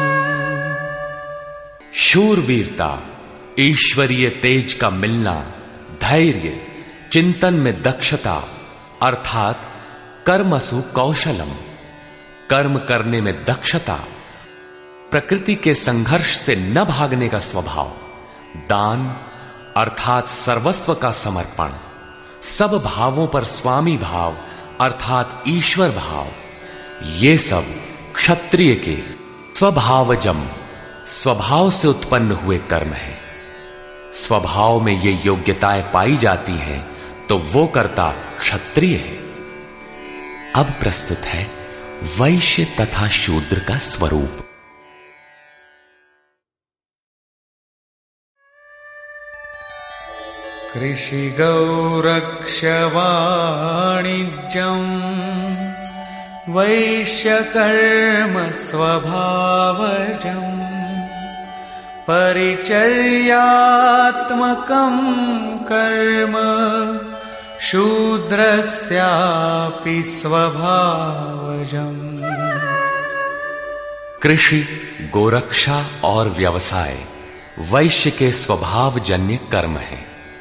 शूरवीरता, ईश्वरीय तेज का मिलना, धैर्य, चिंतन में दक्षता अर्थात कर्मसु कौशलम, कर्म करने में दक्षता, प्रकृति के संघर्ष से न भागने का स्वभाव, दान अर्थात सर्वस्व का समर्पण, सब भावों पर स्वामी भाव अर्थात ईश्वर भाव, ये सब क्षत्रिय के स्वभावजम, स्वभाव से उत्पन्न हुए कर्म है। स्वभाव में ये योग्यताएं पाई जाती हैं तो वो कर्ता क्षत्रिय है। अब प्रस्तुत है वैश्य तथा शूद्र का स्वरूप। कृषि गौरक्ष्य वाणिज्यं वैश्यकर्म स्वभावजम् परिचर्यात्मकं कर्म शूद्रस्यापि स्वभावजम्। कृषि, गोरक्षा और व्यवसाय वैश्य के स्वभावजन्य कर्म है।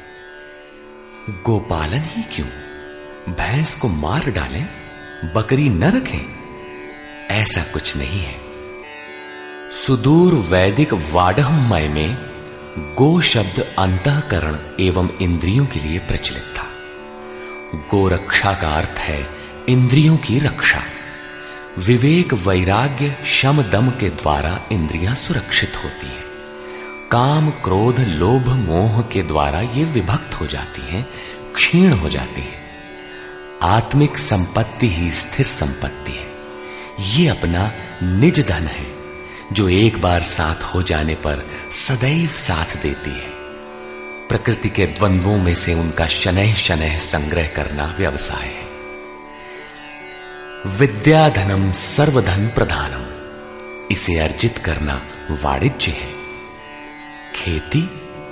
गोपालन ही क्यों, भैंस को मार डालें, बकरी न रखें, ऐसा कुछ नहीं है। सुदूर वैदिक वाडहमय में गो शब्द अंतःकरण एवं इंद्रियों के लिए प्रचलित था। गोरक्षा का अर्थ है इंद्रियों की रक्षा। विवेक, वैराग्य, शम, दम के द्वारा इंद्रियां सुरक्षित होती हैं। काम, क्रोध, लोभ, मोह के द्वारा ये विभक्त हो जाती हैं, क्षीण हो जाती हैं। आत्मिक संपत्ति ही स्थिर संपत्ति है। ये अपना निज धन है, जो एक बार साथ हो जाने पर सदैव साथ देती है। प्रकृति के द्वंद्वों में से उनका शनैः शनैः संग्रह करना व्यवसाय है। विद्याधनम सर्वधन प्रधानम, इसे अर्जित करना वाणिज्य है। खेती?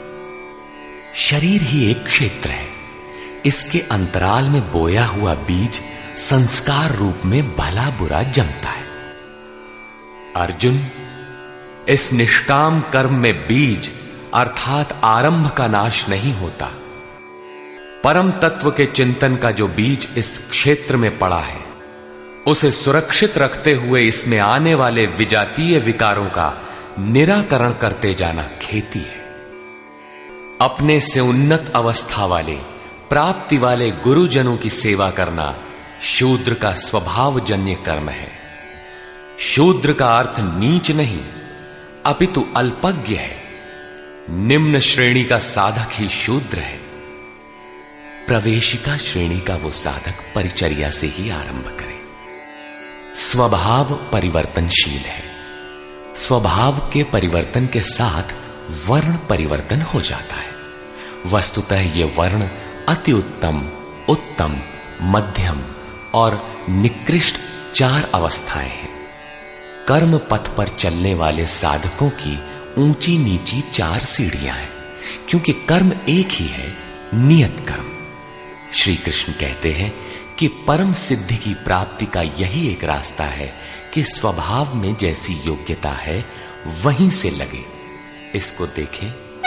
शरीर ही एक क्षेत्र है। इसके अंतराल में बोया हुआ बीज संस्कार रूप में भला बुरा जमता है। अर्जुन, इस निष्काम कर्म में बीज अर्थात आरंभ का नाश नहीं होता। परम तत्व के चिंतन का जो बीज इस क्षेत्र में पड़ा है, उसे सुरक्षित रखते हुए इसमें आने वाले विजातीय विकारों का निराकरण करते जाना खेती है। अपने से उन्नत अवस्था वाले, प्राप्ति वाले गुरुजनों की सेवा करना शूद्र का स्वभावजन्य कर्म है। शूद्र का अर्थ नीच नहीं, अपितु अल्पज्ञ है। निम्न श्रेणी का साधक ही शूद्र है। प्रवेशिका श्रेणी का वो साधक परिचर्या से ही आरंभ करे। स्वभाव परिवर्तनशील है। स्वभाव के परिवर्तन के साथ वर्ण परिवर्तन हो जाता है। वस्तुतः ये वर्ण अति उत्तम, उत्तम, मध्यम और निकृष्ट 4 अवस्थाएं हैं। कर्म पथ पर चलने वाले साधकों की ऊंची नीची 4 सीढ़ियां हैं, क्योंकि कर्म एक ही है, नियत कर्म। श्री कृष्ण कहते हैं कि परम सिद्धि की प्राप्ति का यही एक रास्ता है कि स्वभाव में जैसी योग्यता है वहीं से लगे। इसको देखें।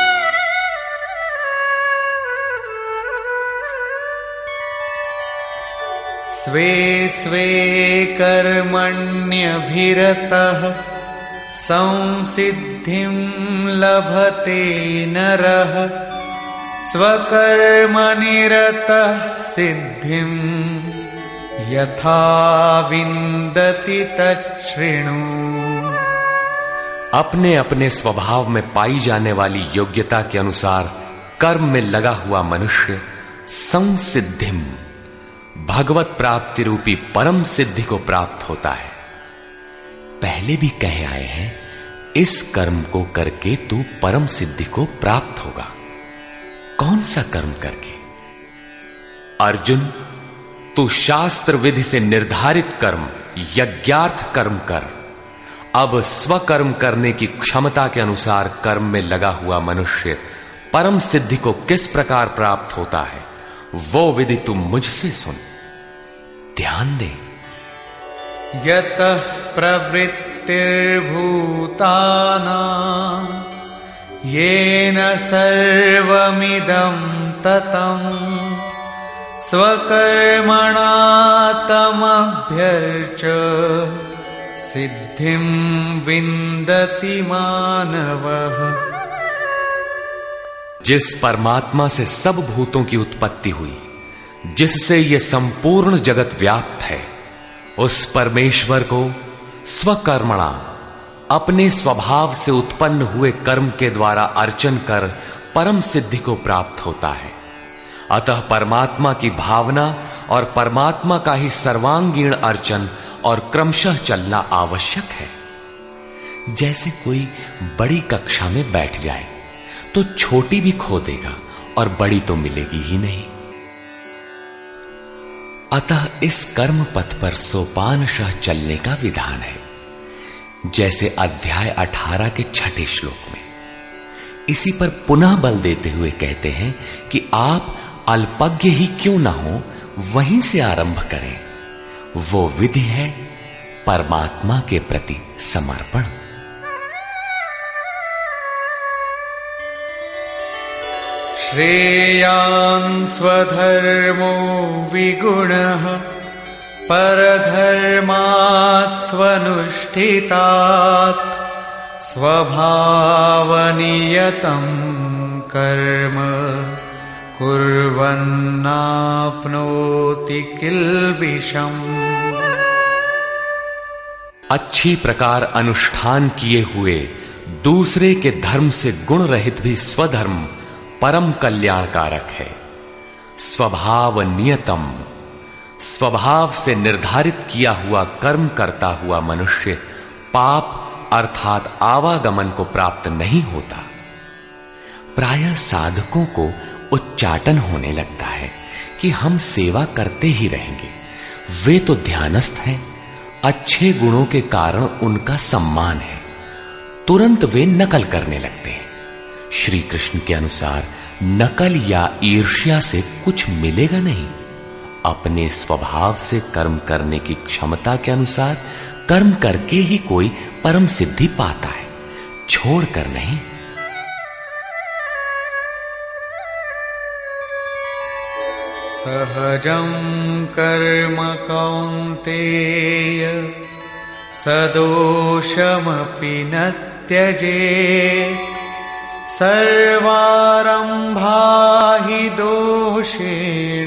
स्वे स्वे कर्मण्यभिरतः संसिद्धिं लभते नरः स्वकर्मनिरतः सिद्धिं यथा विन्दति तच्छृणु। अपने अपने स्वभाव में पाई जाने वाली योग्यता के अनुसार कर्म में लगा हुआ मनुष्य संसिद्धिम, भगवत प्राप्ति रूपी परम सिद्धि को प्राप्त होता है। पहले भी कहे आए हैं, इस कर्म को करके तू परम सिद्धि को प्राप्त होगा। कौन सा कर्म करके? अर्जुन, तू शास्त्र विधि से निर्धारित कर्म, यज्ञार्थ कर्म कर। अब स्वकर्म करने की क्षमता के अनुसार कर्म में लगा हुआ मनुष्य परम सिद्धि को किस प्रकार प्राप्त होता है, वो विधि तुम मुझसे सुन। ध्यान दे। यतः प्रवृत्तिर्भूतानां येन सर्वमिदं ततं स्वकर्मणा तमभ्यर्च्य सिद्धिं विन्दति मानवः। जिस परमात्मा से सब भूतों की उत्पत्ति हुई, जिससे यह संपूर्ण जगत व्याप्त है, उस परमेश्वर को स्वकर्मणा, अपने स्वभाव से उत्पन्न हुए कर्म के द्वारा अर्चन कर परम सिद्धि को प्राप्त होता है। अतः परमात्मा की भावना और परमात्मा का ही सर्वांगीण अर्चन और क्रमशः चलना आवश्यक है। जैसे कोई बड़ी कक्षा में बैठ जाए तो छोटी भी खो देगा और बड़ी तो मिलेगी ही नहीं। अतः इस कर्म पथ पर सोपानशः चलने का विधान है। जैसे अध्याय 18 के 6 श्लोक में। इसी पर पुनः बल देते हुए कहते हैं कि आप अल्पज्ञ ही क्यों ना हो, वहीं से आरंभ करें। वो विधि है परमात्मा के प्रति समर्पण। श्रेयान् स्वधर्मो विगुणः परधर्मात् स्वनुष्ठितात् स्वभावनियतं कर्म कुर्वन्नाप्नोति किल्बिषम्। अच्छी प्रकार अनुष्ठान किए हुए दूसरे के धर्म से गुण रहित भी स्वधर्म परम कल्याणकारक है। स्वभाव नियतम, स्वभाव से निर्धारित किया हुआ कर्म करता हुआ मनुष्य पाप अर्थात आवागमन को प्राप्त नहीं होता। प्रायः साधकों को उच्चाटन होने लगता है कि हम सेवा करते ही रहेंगे, वे तो ध्यानस्थ हैं, अच्छे गुणों के कारण उनका सम्मान है। तुरंत वे नकल करने लगते हैं। श्री कृष्ण के अनुसार नकल या ईर्ष्या से कुछ मिलेगा नहीं। अपने स्वभाव से कर्म करने की क्षमता के अनुसार कर्म करके ही कोई परम सिद्धि पाता है, छोड़कर नहीं। सहजं कर्म कौन्तेय सदोषमपि न त्यजेत्। सर्वारम्भा हि दोषेण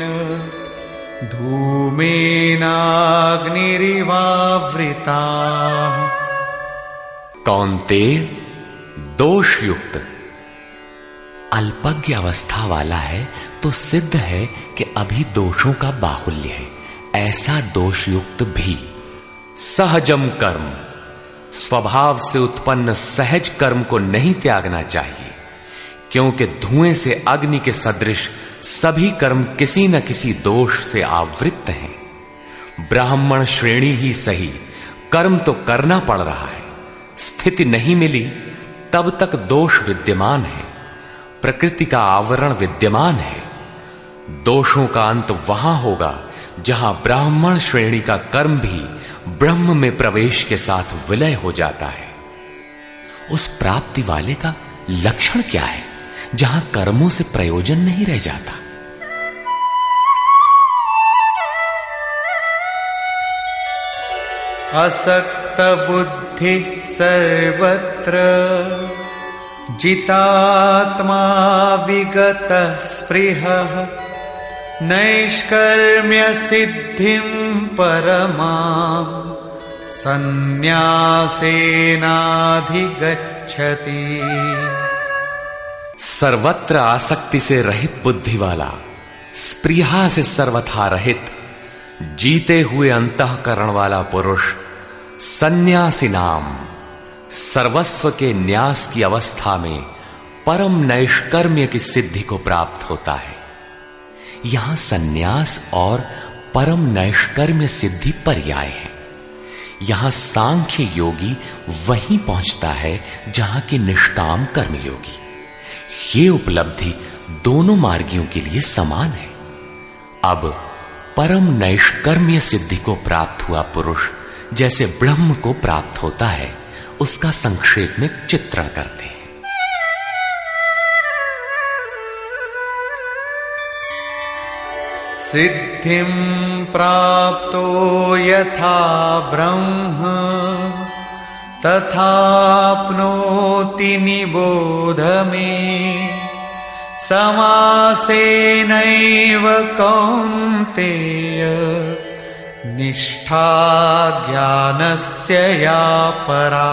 धूमेनाग्निरिवावृताः। कौन्तेय, दोष युक्त अल्पज्ञ अवस्था वाला है तो सिद्ध है कि अभी दोषों का बाहुल्य है। ऐसा दोष युक्त भी सहजम कर्म, स्वभाव से उत्पन्न सहज कर्म को नहीं त्यागना चाहिए, क्योंकि धुएं से अग्नि के सदृश सभी कर्म किसी न किसी दोष से आवृत्त हैं। ब्राह्मण श्रेणी ही सही, कर्म तो करना पड़ रहा है। स्थिति नहीं मिली तब तक दोष विद्यमान है, प्रकृति का आवरण विद्यमान है। दोषों का अंत वहां होगा जहां ब्राह्मण श्रेणी का कर्म भी ब्रह्म में प्रवेश के साथ विलय हो जाता है। उस प्राप्ति वाले का लक्षण क्या है जहां कर्मों से प्रयोजन नहीं रह जाता? असक्त बुद्धि सर्वत्र जितात्मा विगत स्पृहः। नैष्कर्म्य सिद्धिं परमां संन्यासेनाधिगच्छति। सर्वत्र आसक्ति से रहित बुद्धि वाला, स्पृहा से सर्वथा रहित, जीते हुए अंतःकरण वाला पुरुष सन्यासी नाम सर्वस्व के न्यास की अवस्था में परम नैष्कर्म्य की सिद्धि को प्राप्त होता है। यहां सन्यास और परम नैष्कर्म्य सिद्धि पर्याय है। यहां सांख्य योगी वहीं पहुंचता है जहां की निष्काम कर्मयोगी। ये उपलब्धि दोनों मार्गियों के लिए समान है। अब परम नैष्कर्म्य सिद्धि को प्राप्त हुआ पुरुष जैसे ब्रह्म को प्राप्त होता है, उसका संक्षेप में चित्रण करते हैं। सिद्धिं प्राप्तो यथा ब्रह्म तथाप्नोति निबोध मे। समासेनैव कौन्तेय निष्ठा ज्ञानस्य या परा।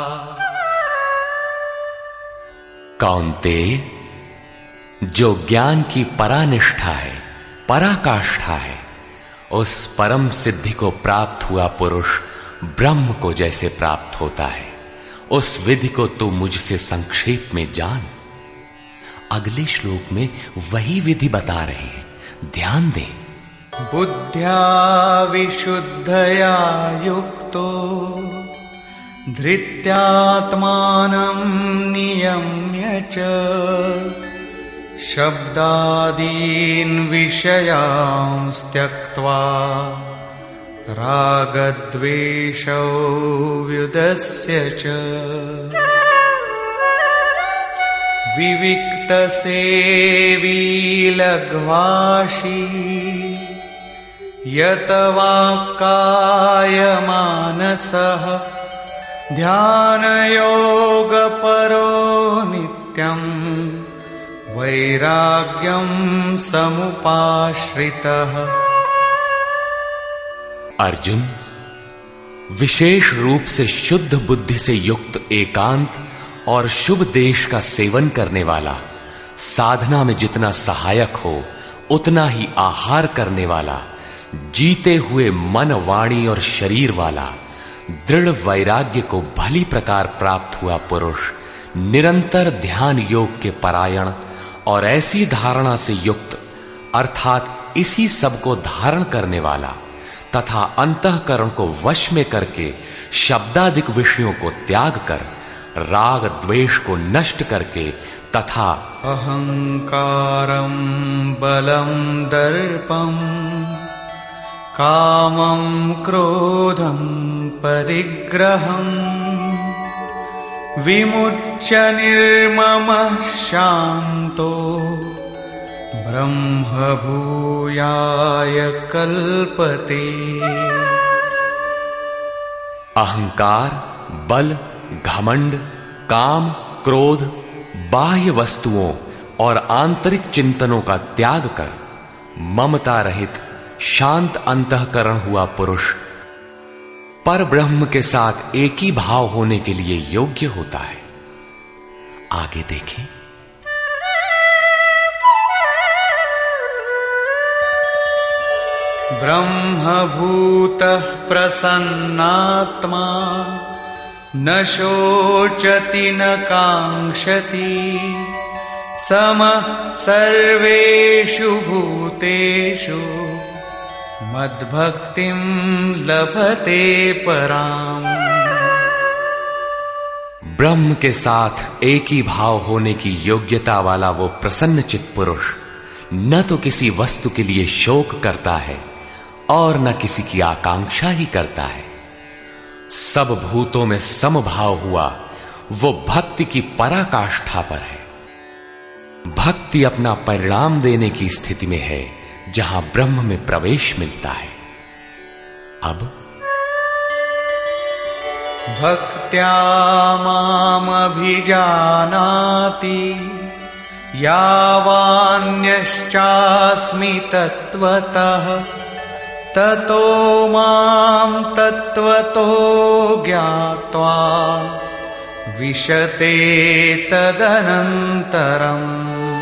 कौन्तेय, जो ज्ञान की परानिष्ठा है, पराकाष्ठा है, उस परम सिद्धि को प्राप्त हुआ पुरुष ब्रह्म को जैसे प्राप्त होता है, उस विधि को तू मुझसे संक्षेप में जान। अगले श्लोक में वही विधि बता रहे हैं, ध्यान दें। बुद्ध्या विशुद्धया युक्तो धृत्यात्मानं नियम्य च शब्दादीन् विषयांस् त्यक्त्वा रागद्वेषौ व्युदस्य च। विविक्तसेवी लघ्वाशी यत वाक्कायमानसः ध्यानयोगपरो नित्यं वैराग्यं समुपाश्रितः। अर्जुन, विशेष रूप से शुद्ध बुद्धि से युक्त एकांत और शुभ देश का सेवन करने वाला, साधना में जितना सहायक हो उतना ही आहार करने वाला, जीते हुए मन, वाणी और शरीर वाला, दृढ़ वैराग्य को भली प्रकार प्राप्त हुआ पुरुष निरंतर ध्यान योग के परायण और ऐसी धारणा से युक्त, अर्थात इसी सब को धारण करने वाला तथा अंतःकरण को वश में करके शब्दादिक विषयों को त्याग कर, राग द्वेष को नष्ट करके तथा अहंकारं बलं दर्पं कामं क्रोधं परिग्रहं विमुच्य निर्ममः शान्तो ब्रह्मभूयाय कल्पते। अहंकार, बल, घमंड, काम, क्रोध, बाह्य वस्तुओं और आंतरिक चिंतनों का त्याग कर ममता रहित शांत अंतःकरण हुआ पुरुष पर ब्रह्म के साथ एक ही भाव होने के लिए योग्य होता है। आगे देखें। ब्रह्मभूतः प्रसन्नात्मा न शोचति न काङ्क्षति समः सर्वेषु भूतेषु मद्भक्तिं लभते पराम्। ब्रह्म के साथ एक ही भाव होने की योग्यता वाला वो प्रसन्न चित्त पुरुष न तो किसी वस्तु के लिए शोक करता है और न किसी की आकांक्षा ही करता है। सब भूतों में समभाव हुआ वो भक्ति की पराकाष्ठा पर है। भक्ति अपना परिणाम देने की स्थिति में है जहां ब्रह्म में प्रवेश मिलता है। अब भक्त्या मामभिजानाति यावान्यश्चास्मि तत्त्वतः ततो मां तत्त्वतो ज्ञात्वा विशते तदनन्तरम्।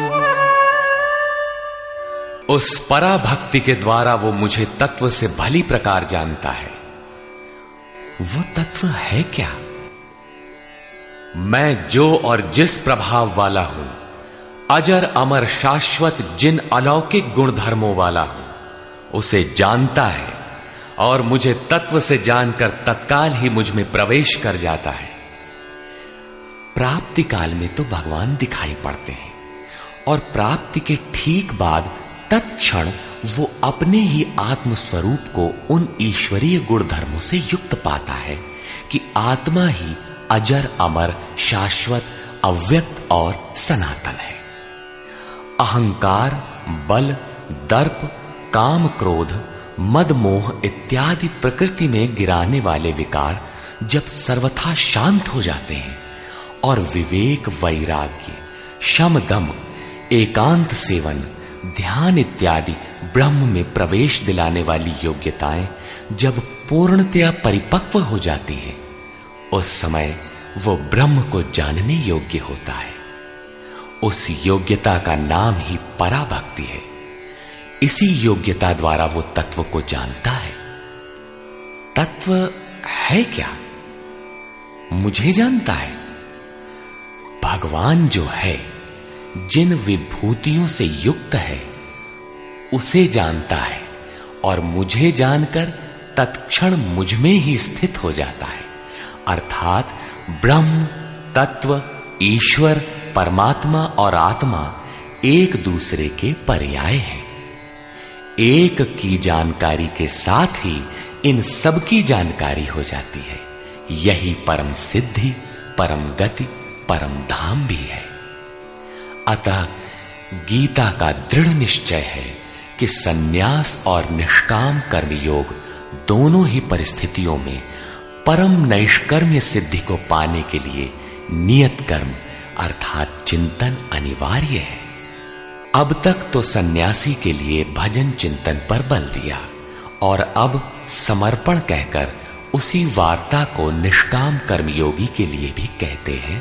उस पराभक्ति के द्वारा वो मुझे तत्व से भली प्रकार जानता है। वो तत्व है क्या? मैं जो और जिस प्रभाव वाला हूं, अजर अमर शाश्वत जिन अलौकिक गुणधर्मों वाला हूं, उसे जानता है और मुझे तत्व से जानकर तत्काल ही मुझ में प्रवेश कर जाता है। प्राप्ति काल में तो भगवान दिखाई पड़ते हैं और प्राप्ति के ठीक बाद तत्क्षण वो अपने ही आत्म स्वरूप को उन ईश्वरीय गुण धर्मों से युक्त पाता है कि आत्मा ही अजर अमर शाश्वत अव्यक्त और सनातन है। अहंकार, बल, दर्प, काम, क्रोध, मद, मोह इत्यादि प्रकृति में गिराने वाले विकार जब सर्वथा शांत हो जाते हैं और विवेक, वैराग्य, शम, दम, एकांत सेवन, ध्यान इत्यादि ब्रह्म में प्रवेश दिलाने वाली योग्यताएं जब पूर्णतया परिपक्व हो जाती हैं, उस समय वो ब्रह्म को जानने योग्य होता है। उस योग्यता का नाम ही पराभक्ति है। इसी योग्यता द्वारा वो तत्व को जानता है। तत्व है क्या? मुझे जानता है। भगवान जो है, जिन विभूतियों से युक्त है, उसे जानता है और मुझे जानकर तत्क्षण मुझ में ही स्थित हो जाता है। अर्थात ब्रह्म, तत्व, ईश्वर, परमात्मा और आत्मा एक दूसरे के पर्याय हैं। एक की जानकारी के साथ ही इन सब की जानकारी हो जाती है। यही परम सिद्धि, परम गति, परम धाम भी है। अतः गीता का दृढ़ निश्चय है कि सन्यास और निष्काम कर्मयोग दोनों ही परिस्थितियों में परम नैष्कर्म्य सिद्धि को पाने के लिए नियत कर्म अर्थात चिंतन अनिवार्य है। अब तक तो सन्यासी के लिए भजन चिंतन पर बल दिया और अब समर्पण कहकर उसी वार्ता को निष्काम कर्मयोगी के लिए भी कहते हैं।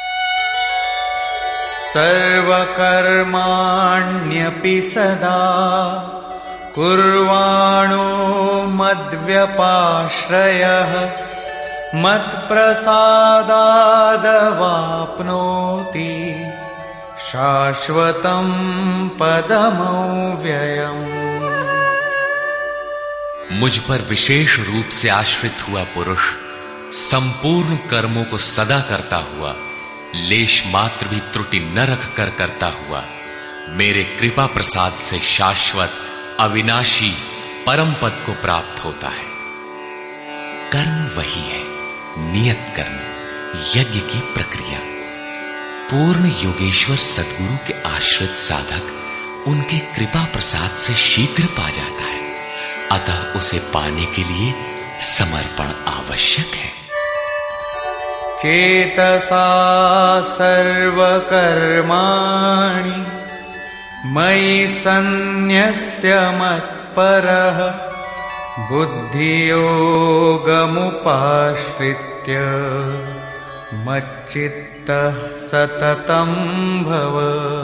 सर्वकर्माण्यपि सदा कुर्वाणो मद्व्यपाश्रयः मत्प्रसादादवाप्नोति शाश्वतं पदमव्ययम्। मुझ पर विशेष रूप से आश्रित हुआ पुरुष संपूर्ण कर्मों को सदा करता हुआ लेश मात्र भी त्रुटि न रख कर करता हुआ मेरे कृपा प्रसाद से शाश्वत अविनाशी परम पद को प्राप्त होता है। कर्म वही है, नियत कर्म, यज्ञ की प्रक्रिया। पूर्ण योगेश्वर सद्गुरु के आश्रित साधक उनके कृपा प्रसाद से शीघ्र पा जाता है, अतः उसे पाने के लिए समर्पण आवश्यक है। चेतसा सर्वकर्माणि मयि सन्न्यस्य मत्परः बुद्धियोगमुपाश्रित्य मच्चित्तः सततं भव।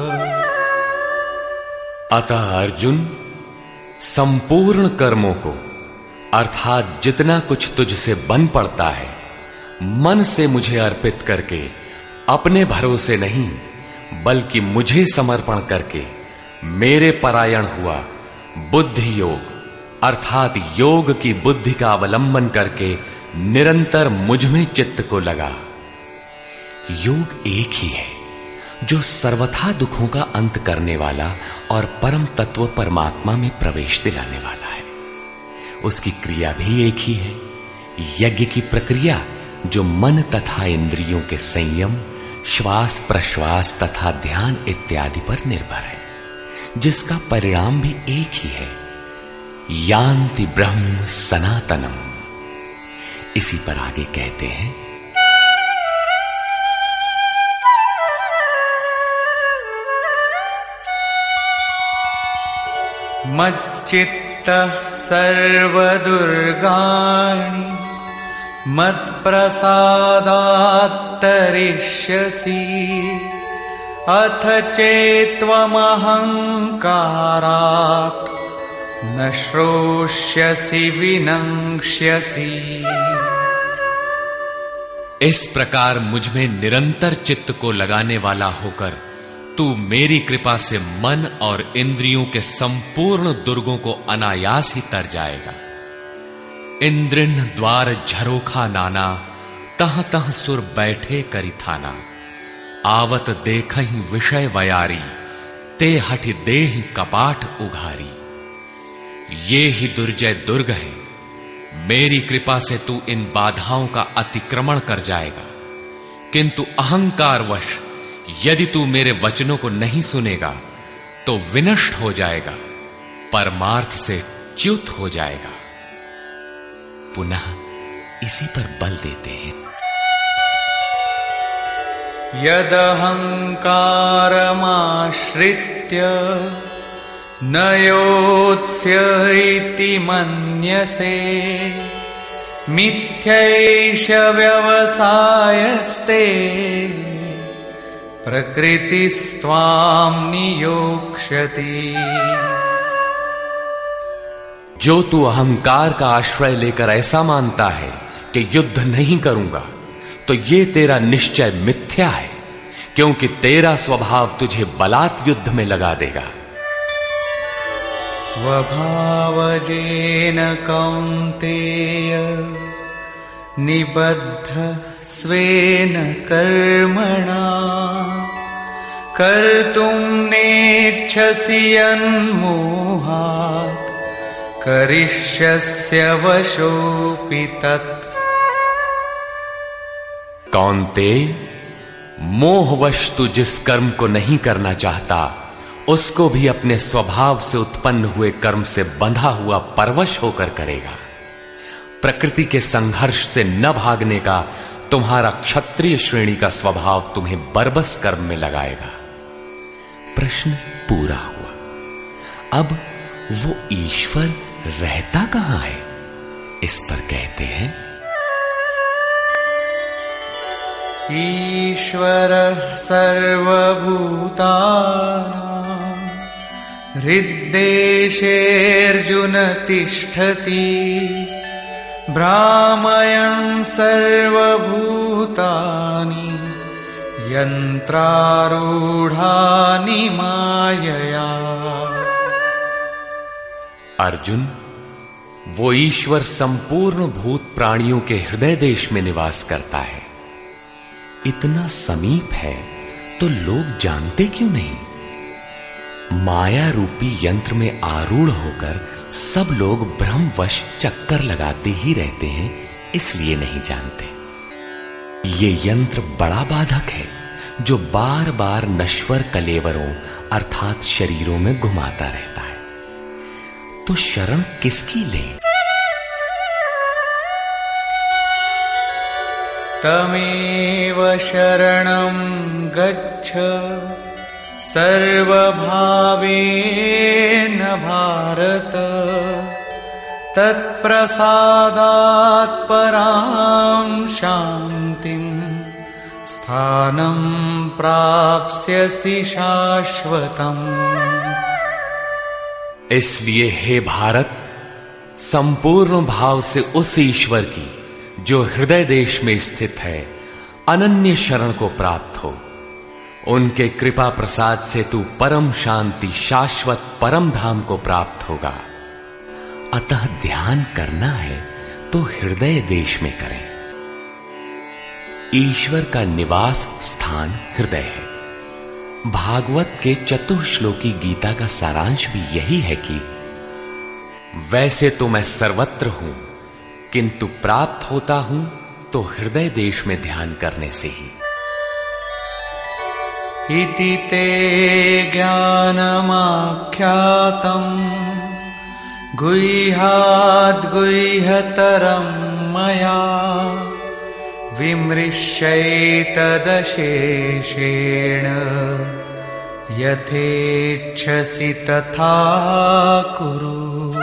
अतः अर्जुन, संपूर्ण कर्मों को अर्थात जितना कुछ तुझसे बन पड़ता है मन से मुझे अर्पित करके अपने भरोसे नहीं बल्कि मुझे समर्पण करके मेरे परायण हुआ बुद्धि योग अर्थात योग की बुद्धि का अवलंबन करके निरंतर मुझ में चित्त को लगा। योग एक ही है जो सर्वथा दुखों का अंत करने वाला और परम तत्व परमात्मा में प्रवेश दिलाने वाला है। उसकी क्रिया भी एक ही है, यज्ञ की प्रक्रिया जो मन तथा इंद्रियों के संयम, श्वास प्रश्वास तथा ध्यान इत्यादि पर निर्भर है, जिसका परिणाम भी एक ही है, यान्ति ब्रह्म सनातनम। इसी पर आगे कहते हैं, मच्चित्तः सर्वदुर्गाणि मत्प्रसादात् तरिष्यसि अथ चेत्त्वमहङ्कारात् न श्रोष्यसि विनङ्क्ष्यसि। इस प्रकार मुझ में निरंतर चित्त को लगाने वाला होकर तू मेरी कृपा से मन और इंद्रियों के संपूर्ण दुर्गों को अनायास ही तर जाएगा। इंद्रिन द्वार झरोखा नाना, तह तह सुर बैठे करी थाना। आवत देखहि विषय वयारी, ते हठि देह कपाट उघारी। ये ही दुर्जय दुर्ग है, मेरी कृपा से तू इन बाधाओं का अतिक्रमण कर जाएगा, किंतु अहंकारवश यदि तू मेरे वचनों को नहीं सुनेगा तो विनष्ट हो जाएगा, परमार्थ से च्युत हो जाएगा। पुनः इसी पर बल देते हैं, यदहंकारमाश्रित्य न योत्स्य इति मन्यसे मिथ्यैष व्यवसायस्ते प्रकृतिस्त्वां नियोक्ष्यति। जो तू अहंकार का आश्रय लेकर ऐसा मानता है कि युद्ध नहीं करूंगा, तो ये तेरा निश्चय मिथ्या है, क्योंकि तेरा स्वभाव तुझे बलात् युद्ध में लगा देगा। स्वभावजेन कौन्तेय निबद्ध स्वेन कर्मणा कर्तुं नेच्छसि यन्मोहात् करिष्यस्य वशोऽपि तत्। कौन्तेय, मोहवश तू जिस कर्म को नहीं करना चाहता उसको भी अपने स्वभाव से उत्पन्न हुए कर्म से बंधा हुआ परवश होकर करेगा। प्रकृति के संघर्ष से न भागने का तुम्हारा क्षत्रिय श्रेणी का स्वभाव तुम्हें बरबस कर्म में लगाएगा। प्रश्न पूरा हुआ। अब वो ईश्वर रहता कहां है, इस पर कहते हैं, ईश्वरः सर्वभूतानां हृद्देशेऽर्जुन तिष्ठति भ्रामयन् सर्वभूतानि यन्त्रारूढानि मायया। अर्जुन, वो ईश्वर संपूर्ण भूत प्राणियों के हृदय देश में निवास करता है। इतना समीप है तो लोग जानते क्यों नहीं? माया रूपी यंत्र में आरूढ़ होकर सब लोग भ्रमवश चक्कर लगाते ही रहते हैं, इसलिए नहीं जानते। ये यंत्र बड़ा बाधक है जो बार बार नश्वर कलेवरों अर्थात शरीरों में घुमाता रहता है। तो शरण किसकी लें? तमेव शरणं गच्छ सर्वभावेन भारत, तत्प्रसादात् परां शान्तिं स्थानं प्राप्स्यसि शाश्वतम्। इसलिए हे भारत, संपूर्ण भाव से उस ईश्वर की जो हृदय देश में स्थित है अनन्य शरण को प्राप्त हो। उनके कृपा प्रसाद से तू परम शांति शाश्वत परम धाम को प्राप्त होगा। अतः ध्यान करना है तो हृदय देश में करें। ईश्वर का निवास स्थान हृदय है। भागवत के चतुश्लोकी गीता का सारांश भी यही है कि वैसे तो मैं सर्वत्र हूं, किंतु प्राप्त होता हूं तो हृदय देश में ध्यान करने से ही। इति ते ज्ञानमाख्यातम् गुह्याद्गुह्यतरं मया, विमृश्यैतदशेषेण यथेच्छसि तथा कुरु।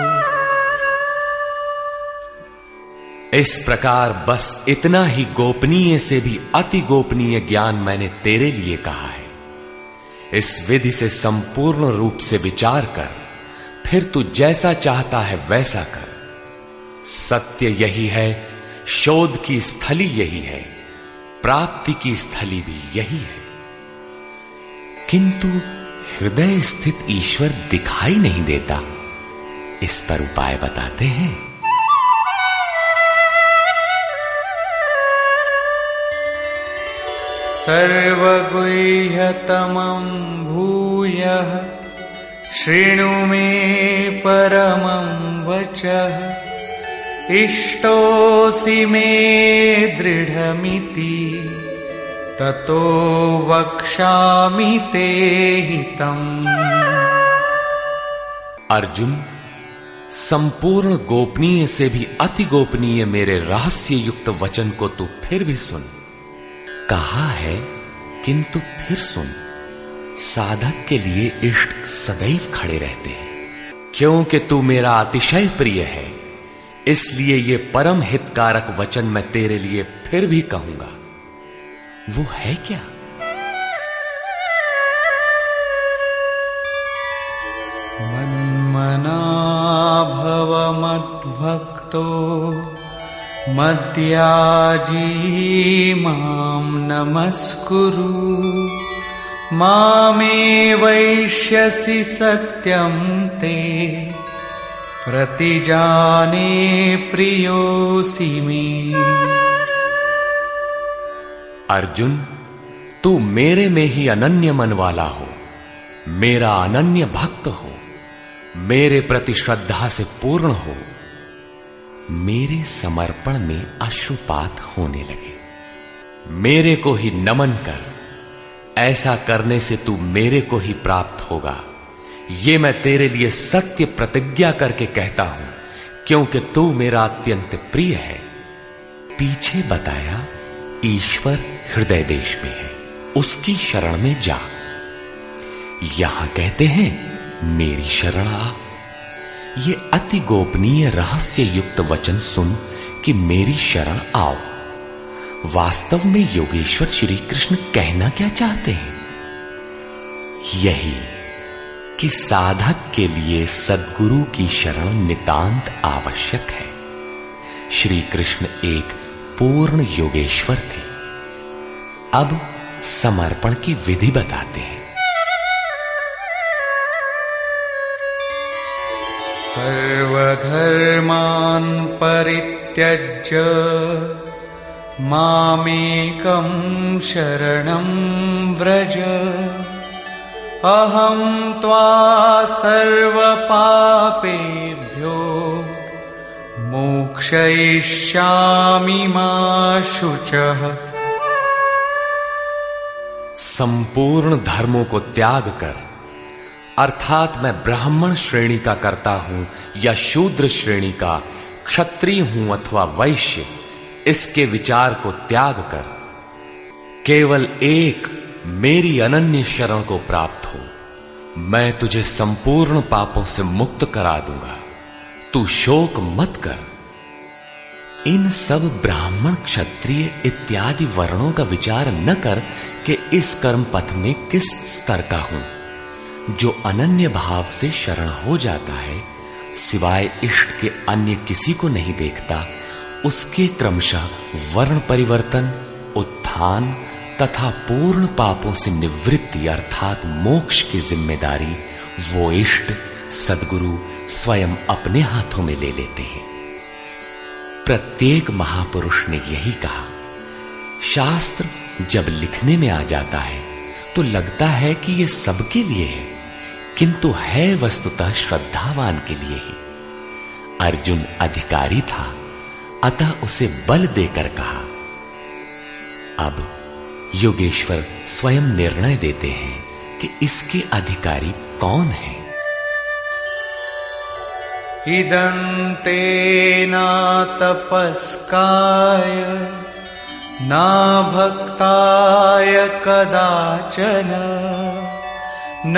इस प्रकार बस इतना ही गोपनीय से भी अति गोपनीय ज्ञान मैंने तेरे लिए कहा है। इस विधि से संपूर्ण रूप से विचार कर, फिर तू जैसा चाहता है वैसा कर। सत्य यही है, शोध की स्थली यही है, प्राप्ति की स्थली भी यही है। किंतु हृदय स्थित ईश्वर दिखाई नहीं देता, इस पर उपाय बताते हैं। सर्वगुह्यतमं भूयः शृणु मे परमं वचः, इष्टोऽसि मे दृढमिति ततो वक्ष्यामि ते हितम्। अर्जुन, संपूर्ण गोपनीय से भी अति गोपनीय मेरे रहस्य युक्त वचन को तू फिर भी सुन। कहा है किंतु फिर सुन। साधक के लिए इष्ट सदैव खड़े रहते हैं। क्योंकि तू मेरा अतिशय प्रिय है, इसलिए ये परम हितकारक वचन मैं तेरे लिए फिर भी कहूंगा। वो है क्या? मन्मना भव मद्भक्तो मद्याजी मां नमस्कुरु, मामे वैष्यसि सत्यं ते प्रतिजाने प्रियोऽसि मे। अर्जुन, तू मेरे में ही अनन्य मन वाला हो, मेरा अनन्य भक्त हो, मेरे प्रति श्रद्धा से पूर्ण हो, मेरे समर्पण में अश्रुपात होने लगे। मेरे को ही नमन कर। ऐसा करने से तू मेरे को ही प्राप्त होगा। ये मैं तेरे लिए सत्य प्रतिज्ञा करके कहता हूं, क्योंकि तू मेरा अत्यंत प्रिय है। पीछे बताया ईश्वर हृदय देश में है, उसकी शरण में जा। यहां कहते हैं मेरी शरण आ। ये अति गोपनीय रहस्य युक्त वचन सुन कि मेरी शरण आओ। वास्तव में योगेश्वर श्री कृष्ण कहना क्या चाहते हैं? यही कि साधक के लिए सद्गुरु की शरण नितांत आवश्यक है। श्री कृष्ण एक पूर्ण योगेश्वर थे। अब समर्पण की विधि बताते हैं। सर्वधर्मान् परित्यज्य मामेकं शरणं व्रज अहं त्वा सर्वपापेभ्यो मोक्षयिष्यामि मा शुचः। संपूर्ण धर्मों को त्याग कर, अर्थात मैं ब्राह्मण श्रेणी का करता हूं या शूद्र श्रेणी का, क्षत्रिय हूं अथवा वैश्य, इसके विचार को त्याग कर केवल एक मेरी अनन्य शरण को प्राप्त हो। मैं तुझे संपूर्ण पापों से मुक्त करा दूंगा। तू शोक मत कर। इन सब ब्राह्मण क्षत्रिय इत्यादि वर्णों का विचार न कर कि इस कर्म पथ में किस स्तर का हूं। जो अनन्य भाव से शरण हो जाता है, सिवाय इष्ट के अन्य किसी को नहीं देखता, उसके क्रमशः वर्ण परिवर्तन, उत्थान तथा पूर्ण पापों से निवृत्ति अर्थात मोक्ष की जिम्मेदारी वो इष्ट सद्गुरु स्वयं अपने हाथों में ले लेते हैं। प्रत्येक महापुरुष ने यही कहा। शास्त्र जब लिखने में आ जाता है तो लगता है कि यह सबके लिए है, किंतु है वस्तुतः श्रद्धावान के लिए ही। अर्जुन अधिकारी था, अतः उसे बल देकर कहा। अब योगेश्वर स्वयं निर्णय देते हैं कि इसके अधिकारी कौन है। इदन्ते ना तपस्काय ना भक्ताय कदाचन न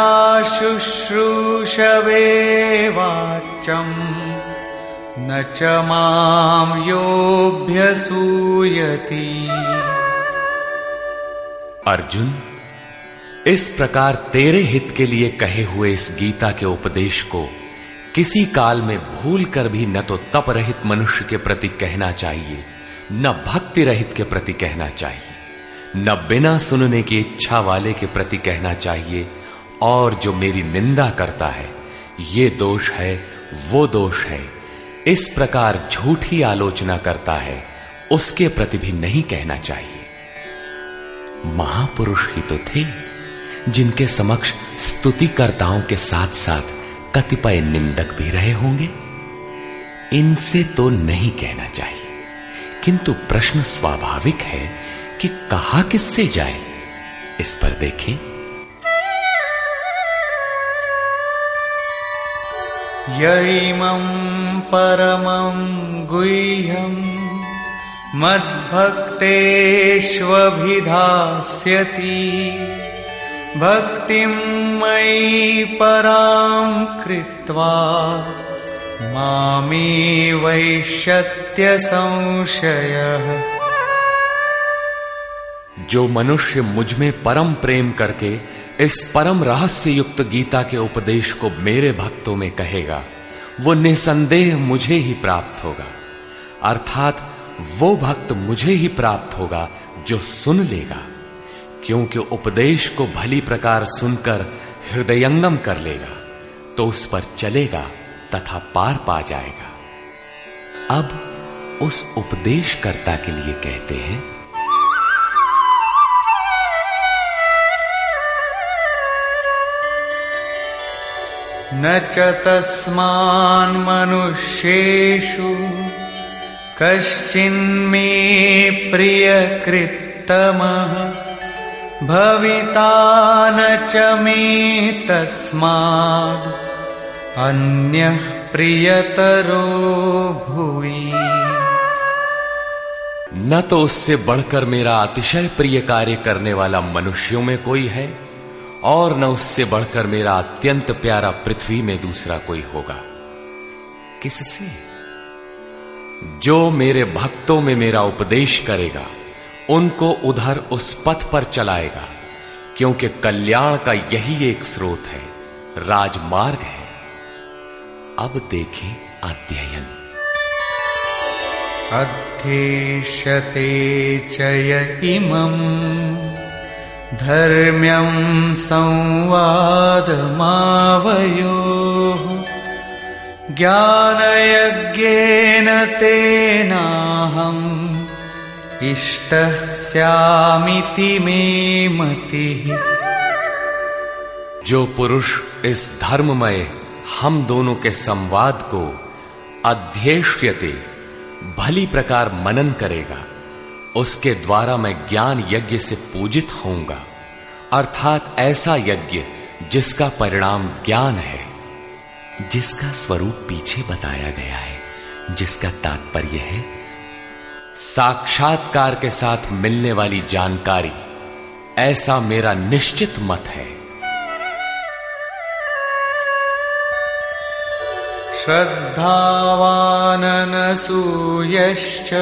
चाशुश्रूषवे वाच्यम् न च मां योऽभ्यसूयति। अर्जुन, इस प्रकार तेरे हित के लिए कहे हुए इस गीता के उपदेश को किसी काल में भूल कर भी न तो तप रहित मनुष्य के प्रति कहना चाहिए, न भक्ति रहित के प्रति कहना चाहिए, न बिना सुनने की इच्छा वाले के प्रति कहना चाहिए। और जो मेरी निंदा करता है, ये दोष है, वो दोष है, इस प्रकार झूठी आलोचना करता है, उसके प्रति भी नहीं कहना चाहिए। महापुरुष ही तो थे जिनके समक्ष स्तुतिकर्ताओं के साथ साथ कतिपय निंदक भी रहे होंगे। इनसे तो नहीं कहना चाहिए, किंतु प्रश्न स्वाभाविक है कि कहा किससे जाए। इस पर देखें। यैमं परमं गुह्यं मद्भक्तेष्वभिधास्यति भक्तिं मयि परां कृत्वा मामे वैष्यत्य संशयः। जो मनुष्य मुझ में परम प्रेम करके इस परम रहस्य युक्त गीता के उपदेश को मेरे भक्तों में कहेगा, वो निसंदेह मुझे ही प्राप्त होगा। अर्थात वो भक्त मुझे ही प्राप्त होगा जो सुन लेगा, क्योंकि उपदेश को भली प्रकार सुनकर हृदयंगम कर लेगा तो उस पर चलेगा तथा पार पा जाएगा। अब उस उपदेशकर्ता के लिए कहते हैं। न च तस्मान् मनुष्येषु कश्चिन्मे प्रियकृत्तमः भविता न च मे तस्माद् अन्यः प्रियतरो भुवि। न तो उससे बढ़कर मेरा अतिशय प्रिय कार्य करने वाला मनुष्यों में कोई है, और न उससे बढ़कर मेरा अत्यंत प्यारा पृथ्वी में दूसरा कोई होगा। किससे? जो मेरे भक्तों में मेरा उपदेश करेगा, उनको उधर उस पथ पर चलाएगा, क्योंकि कल्याण का यही एक स्रोत है, राजमार्ग है। अब देखें अध्ययन। अध्येष्यते च य इमम् धर्म्यं संवादमावयोः ज्ञानयज्ञेन तेनाहम् इष्टः स्यामिति मे मतिः। जो पुरुष इस धर्ममय हम दोनों के संवाद को अध्येष्यते भली प्रकार मनन करेगा, उसके द्वारा मैं ज्ञान यज्ञ से पूजित होऊंगा, अर्थात ऐसा यज्ञ जिसका परिणाम ज्ञान है, जिसका स्वरूप पीछे बताया गया है, जिसका तात्पर्य है साक्षात्कार के साथ मिलने वाली जानकारी। ऐसा मेरा निश्चित मत है। श्रद्धावाननसूयश्च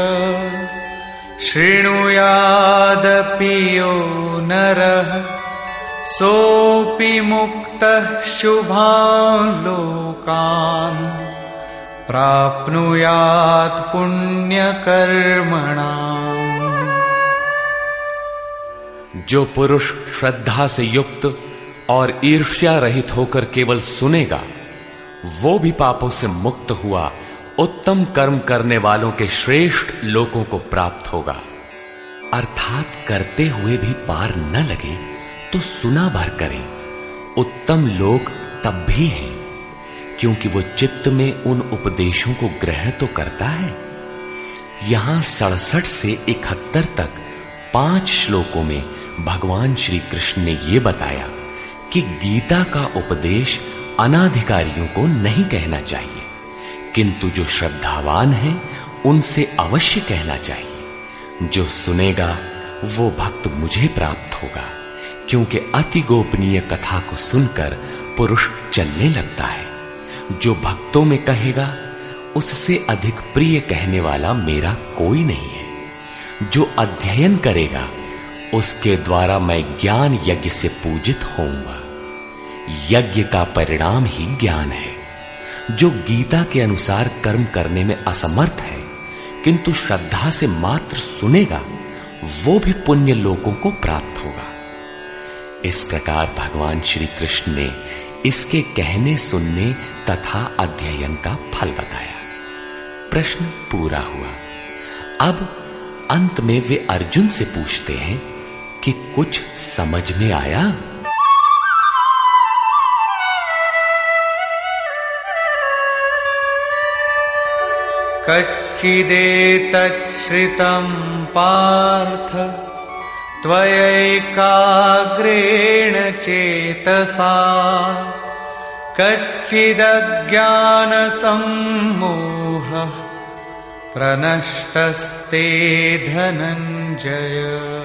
शृणुयादपि यो नरः सोऽपि मुक्तः शुभान् लोकान् प्राप्नुयात् पुण्यकर्मणाम्। जो पुरुष श्रद्धा से युक्त और ईर्ष्या रहित होकर केवल सुनेगा, वो भी पापों से मुक्त हुआ उत्तम कर्म करने वालों के श्रेष्ठ लोकों को प्राप्त होगा। अर्थात करते हुए भी पार न लगे तो सुना भर करें। उत्तम लोक तब भी हैं क्योंकि वो चित्त में उन उपदेशों को ग्रहण तो करता है। यहां 67 से 71 तक 5 श्लोकों में भगवान श्री कृष्ण ने यह बताया कि गीता का उपदेश अनाधिकारियों को नहीं कहना चाहिए, किंतु जो श्रद्धावान हैं उनसे अवश्य कहना चाहिए। जो सुनेगा वो भक्त मुझे प्राप्त होगा, क्योंकि अति गोपनीय कथा को सुनकर पुरुष चलने लगता है। जो भक्तों में कहेगा उससे अधिक प्रिय कहने वाला मेरा कोई नहीं है। जो अध्ययन करेगा उसके द्वारा मैं ज्ञान यज्ञ से पूजित होऊंगा। यज्ञ का परिणाम ही ज्ञान है। जो गीता के अनुसार कर्म करने में असमर्थ है किंतु श्रद्धा से मात्र सुनेगा, वो भी पुण्य लोकों को प्राप्त होगा। इस प्रकार भगवान श्री कृष्ण ने इसके कहने सुनने तथा अध्ययन का फल बताया। प्रश्न पूरा हुआ। अब अंत में वे अर्जुन से पूछते हैं कि कुछ समझ में आया? कच्चिदेतच्छ्रितं पार्थ त्वयैकाग्रेण चेतसा कच्चिदज्ञानसम्मोहः प्रनष्टस्ते धनञ्जय।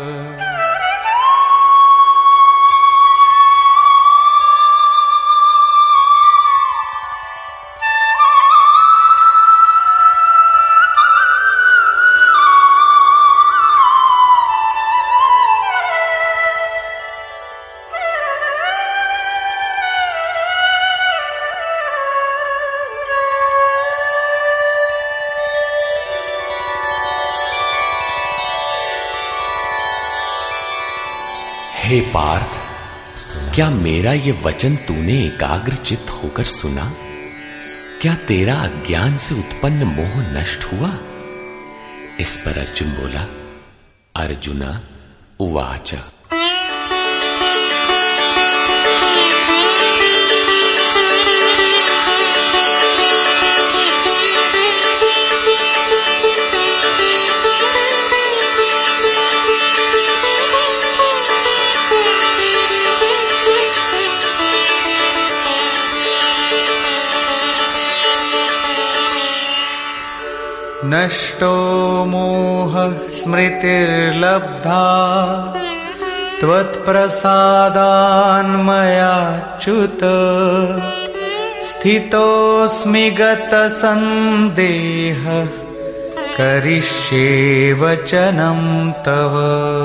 हे पार्थ, क्या मेरा ये वचन तूने एकाग्र चित्त होकर सुना? क्या तेरा अज्ञान से उत्पन्न मोह नष्ट हुआ? इस पर अर्जुन बोला, अर्जुना उवाच। नष्टो मोहः स्मृतिर्लब्धा त्वत्प्रसादान्मयाच्युत स्थितोऽस्मि गतसन्देहः करिष्ये वचनं तव।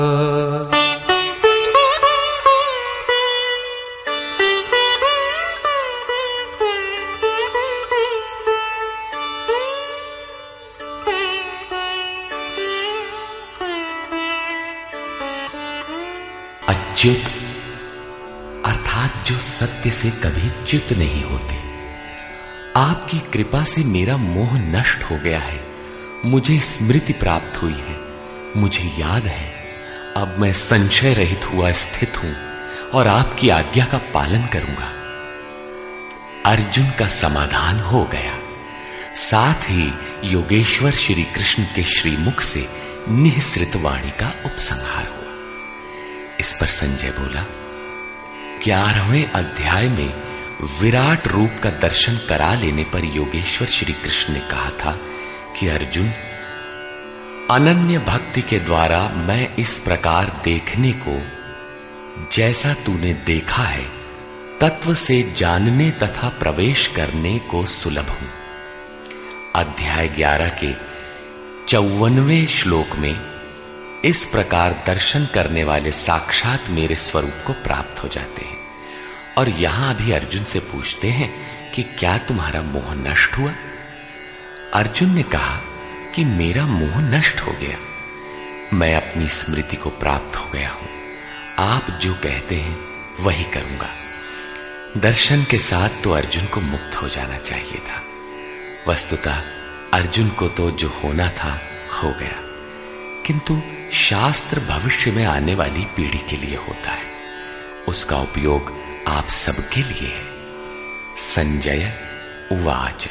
च्युत अर्थात जो सत्य से कभी च्युत नहीं होते। आपकी कृपा से मेरा मोह नष्ट हो गया है, मुझे स्मृति प्राप्त हुई है, मुझे याद है, अब मैं संशय रहित हुआ स्थित हूं और आपकी आज्ञा का पालन करूंगा। अर्जुन का समाधान हो गया। साथ ही योगेश्वर श्री कृष्ण के श्रीमुख से निःसृत वाणी का उपसंहार हुआ। इस पर संजय बोला, 11वें अध्याय में विराट रूप का दर्शन करा लेने पर योगेश्वर श्री कृष्ण ने कहा था कि अर्जुन, अनन्य भक्ति के द्वारा मैं इस प्रकार देखने को, जैसा तूने देखा है, तत्व से जानने तथा प्रवेश करने को सुलभ हूं। अध्याय 11 के 54वें श्लोक में इस प्रकार दर्शन करने वाले साक्षात मेरे स्वरूप को प्राप्त हो जाते हैं। और यहां भी अर्जुन से पूछते हैं कि क्या तुम्हारा मोह नष्ट हुआ? अर्जुन ने कहा कि मेरा मोह नष्ट हो गया, मैं अपनी स्मृति को प्राप्त हो गया हूं। आप जो कहते हैं वही करूंगा। दर्शन के साथ तो अर्जुन को मुक्त हो जाना चाहिए था। वस्तुतः अर्जुन को तो जो होना था हो गया, किंतु शास्त्र भविष्य में आने वाली पीढ़ी के लिए होता है, उसका उपयोग आप सबके लिए है। संजय उवाच।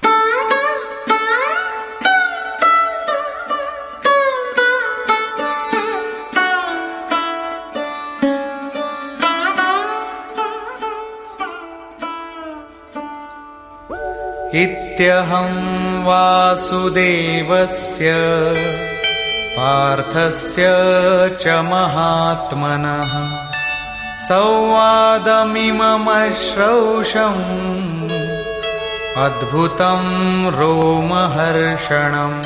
इत्यहं वासुदेवस्य पार्थस्य च महात्मनः संवादमिममश्रौषम् अद्भुतं रोमहर्षणम्।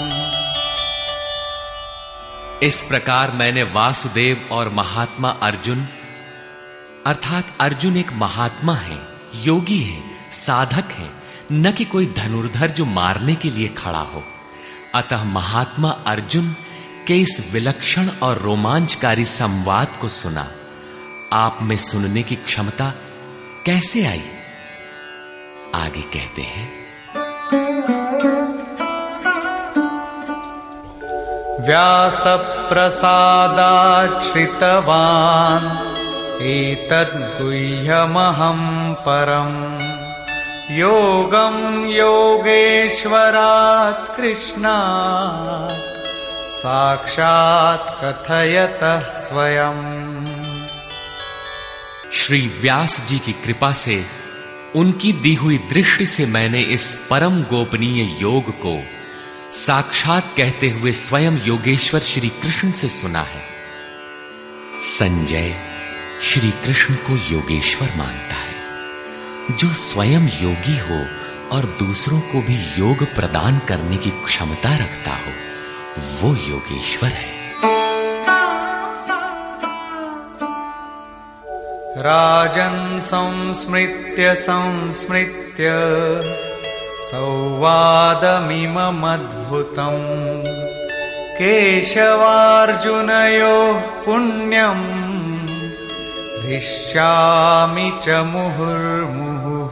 इस प्रकार मैंने वासुदेव और महात्मा अर्जुन, अर्थात अर्जुन एक महात्मा है, योगी है, साधक है, न कि कोई धनुर्धर जो मारने के लिए खड़ा हो। अतः महात्मा अर्जुन के इस विलक्षण और रोमांचकारी संवाद को सुना। आप में सुनने की क्षमता कैसे आई? आगे कहते हैं, व्यासप्रसादाच्छ्रितवान् एतद्गुह्यमहं परम् योगं योगेश्वरात् कृष्णात् साक्षात् कथयतः स्वयं। श्री व्यास जी की कृपा से, उनकी दी हुई दृष्टि से मैंने इस परम गोपनीय योग को साक्षात कहते हुए स्वयं योगेश्वर श्री कृष्ण से सुना है। संजय श्री कृष्ण को योगेश्वर मानता है। जो स्वयं योगी हो और दूसरों को भी योग प्रदान करने की क्षमता रखता हो, वो योगेश्वर है। राजन् संस्मृत्य संस्मृत्य संवादमिममद्भुतम् केशवार्जुनयोः पुण्यम् हृष्यामि च मुहुर्मुहुः।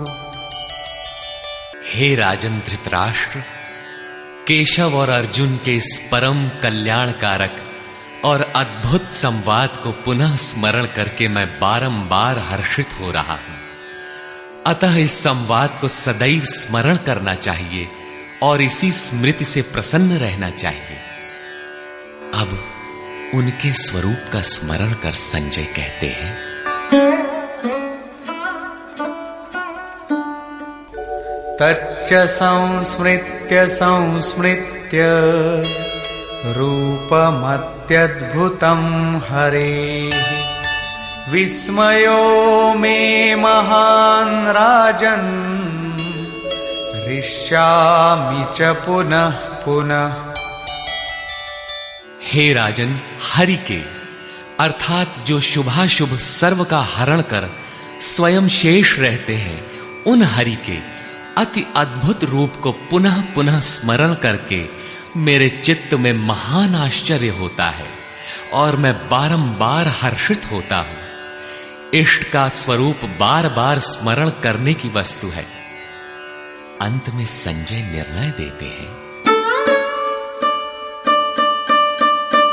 हे राजन धृतराष्ट्र, केशव और अर्जुन के इस परम कल्याणकारक और अद्भुत संवाद को पुनः स्मरण करके मैं बारंबार हर्षित हो रहा हूं। अतः इस संवाद को सदैव स्मरण करना चाहिए और इसी स्मृति से प्रसन्न रहना चाहिए। अब उनके स्वरूप का स्मरण कर संजय कहते हैं, तच्च संस्मृत्य संस्मृत्य रूपमत्यद्भुतं हरेः विस्मयो मे महान् राजन् हृष्यामि च पुनः पुनः। हे राजन, हरि के अर्थात जो शुभाशुभ सर्व का हरण कर स्वयं शेष रहते हैं, उन हरि के अति अद्भुत रूप को पुनः पुनः स्मरण करके मेरे चित्त में महान आश्चर्य होता है और मैं बारंबार हर्षित होता हूं। इष्ट का स्वरूप बार बार स्मरण करने की वस्तु है। अंत में संजय निर्णय देते हैं,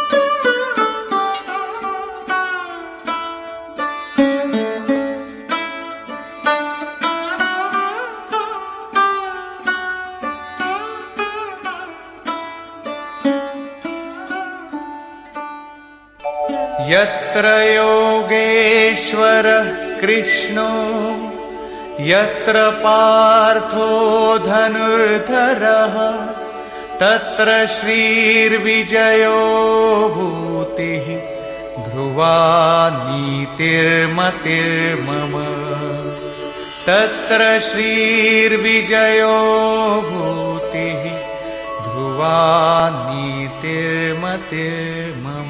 यत्र योगेश्वरः कृष्णो यत्र पार्थो धनुर्धरः तत्र श्रीर्विजयो भूतिः ध्रुवा नीतिर्मतिर्मम। तत्र श्रीर्विजयो भूतिः ध्रुवा नीतिर्मतिर्मम।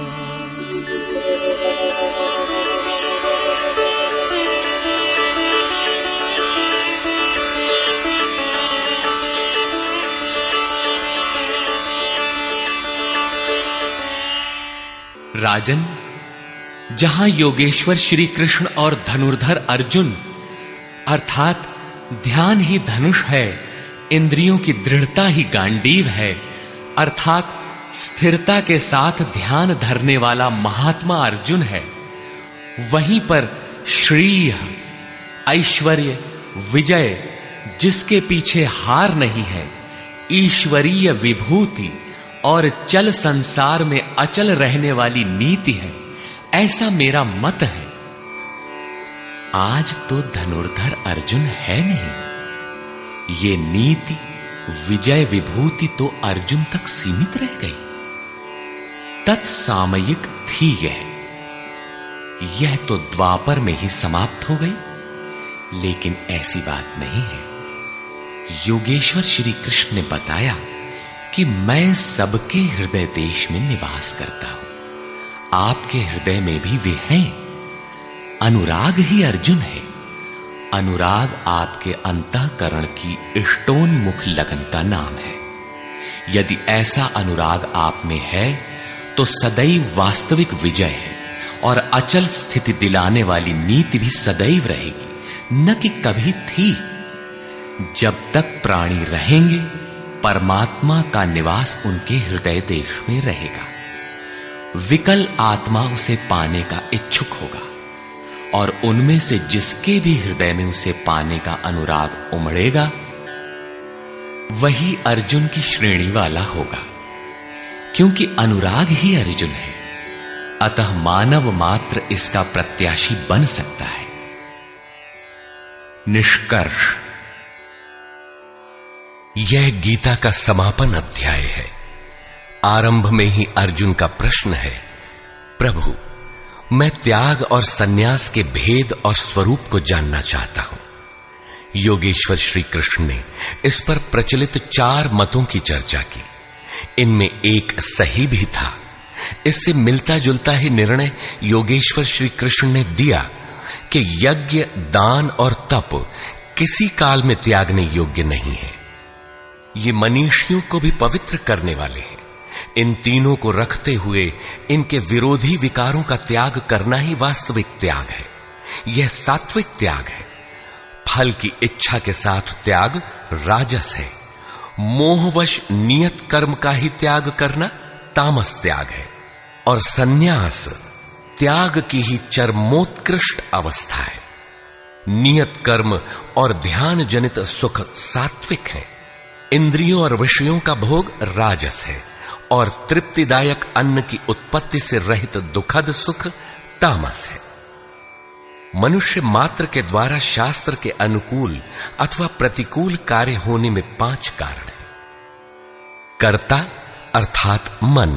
राजन, जहां योगेश्वर श्री कृष्ण और धनुर्धर अर्जुन अर्थात ध्यान ही धनुष है, इंद्रियों की दृढ़ता ही गांडीव है, अर्थात स्थिरता के साथ ध्यान धरने वाला महात्मा अर्जुन है, वहीं पर श्री ऐश्वर्य विजय जिसके पीछे हार नहीं है, ईश्वरीय विभूति और चल संसार में अचल रहने वाली नीति है, ऐसा मेरा मत है। आज तो धनुर्धर अर्जुन है नहीं, ये नीति विजय विभूति तो अर्जुन तक सीमित रह गई, तत्सामयिक थी यह तो द्वापर में ही समाप्त हो गई। लेकिन ऐसी बात नहीं है। योगेश्वर श्री कृष्ण ने बताया कि मैं सबके हृदय देश में निवास करता हूं, आपके हृदय में भी वे हैं। अनुराग ही अर्जुन है। अनुराग आपके अंतःकरण की इष्टोन्मुख लगन का नाम है। यदि ऐसा अनुराग आप में है तो सदैव वास्तविक विजय है और अचल स्थिति दिलाने वाली नीति भी सदैव रहेगी, न कि कभी थी। जब तक प्राणी रहेंगे परमात्मा का निवास उनके हृदय देश में रहेगा। विकल आत्मा उसे पाने का इच्छुक होगा और उनमें से जिसके भी हृदय में उसे पाने का अनुराग उमड़ेगा वही अर्जुन की श्रेणी वाला होगा, क्योंकि अनुराग ही अर्जुन है। अतः मानव मात्र इसका प्रत्याशी बन सकता है। निष्कर्ष, यह गीता का समापन अध्याय है। आरंभ में ही अर्जुन का प्रश्न है, प्रभु मैं त्याग और सन्यास के भेद और स्वरूप को जानना चाहता हूं। योगेश्वर श्री कृष्ण ने इस पर प्रचलित 4 मतों की चर्चा की। इनमें एक सही भी था। इससे मिलता जुलता ही निर्णय योगेश्वर श्री कृष्ण ने दिया कि यज्ञ, दान और तप किसी काल में त्यागने योग्य नहीं है। ये मनीषियों को भी पवित्र करने वाले हैं। इन तीनों को रखते हुए इनके विरोधी विकारों का त्याग करना ही वास्तविक त्याग है। यह सात्विक त्याग है। फल की इच्छा के साथ त्याग राजस है। मोहवश नियत कर्म का ही त्याग करना तामस त्याग है। और सन्यास त्याग की ही चरमोत्कृष्ट अवस्था है। नियत कर्म और ध्यान जनित सुख सात्विक है। इंद्रियों और विषयों का भोग राजस है और तृप्तिदायक अन्न की उत्पत्ति से रहित दुखद सुख तामस है। मनुष्य मात्र के द्वारा शास्त्र के अनुकूल अथवा प्रतिकूल कार्य होने में 5 कारण हैं। कर्ता अर्थात मन,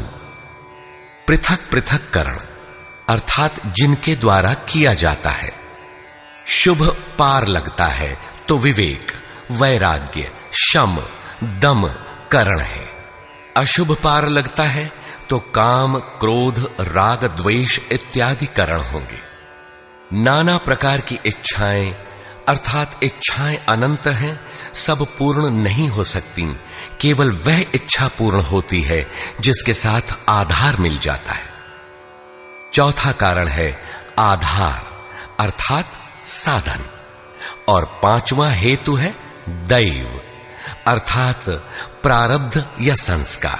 पृथक पृथक करण अर्थात जिनके द्वारा किया जाता है। शुभ पार लगता है तो विवेक, वैराग्य, शम, दम करण है। अशुभ पार लगता है तो काम, क्रोध, राग, द्वेष इत्यादि करण होंगे। नाना प्रकार की इच्छाएं अर्थात इच्छाएं अनंत हैं, सब पूर्ण नहीं हो सकती। केवल वह इच्छा पूर्ण होती है जिसके साथ आधार मिल जाता है। चौथा कारण है आधार अर्थात साधन। और 5वां हेतु है दैव अर्थात प्रारब्ध या संस्कार।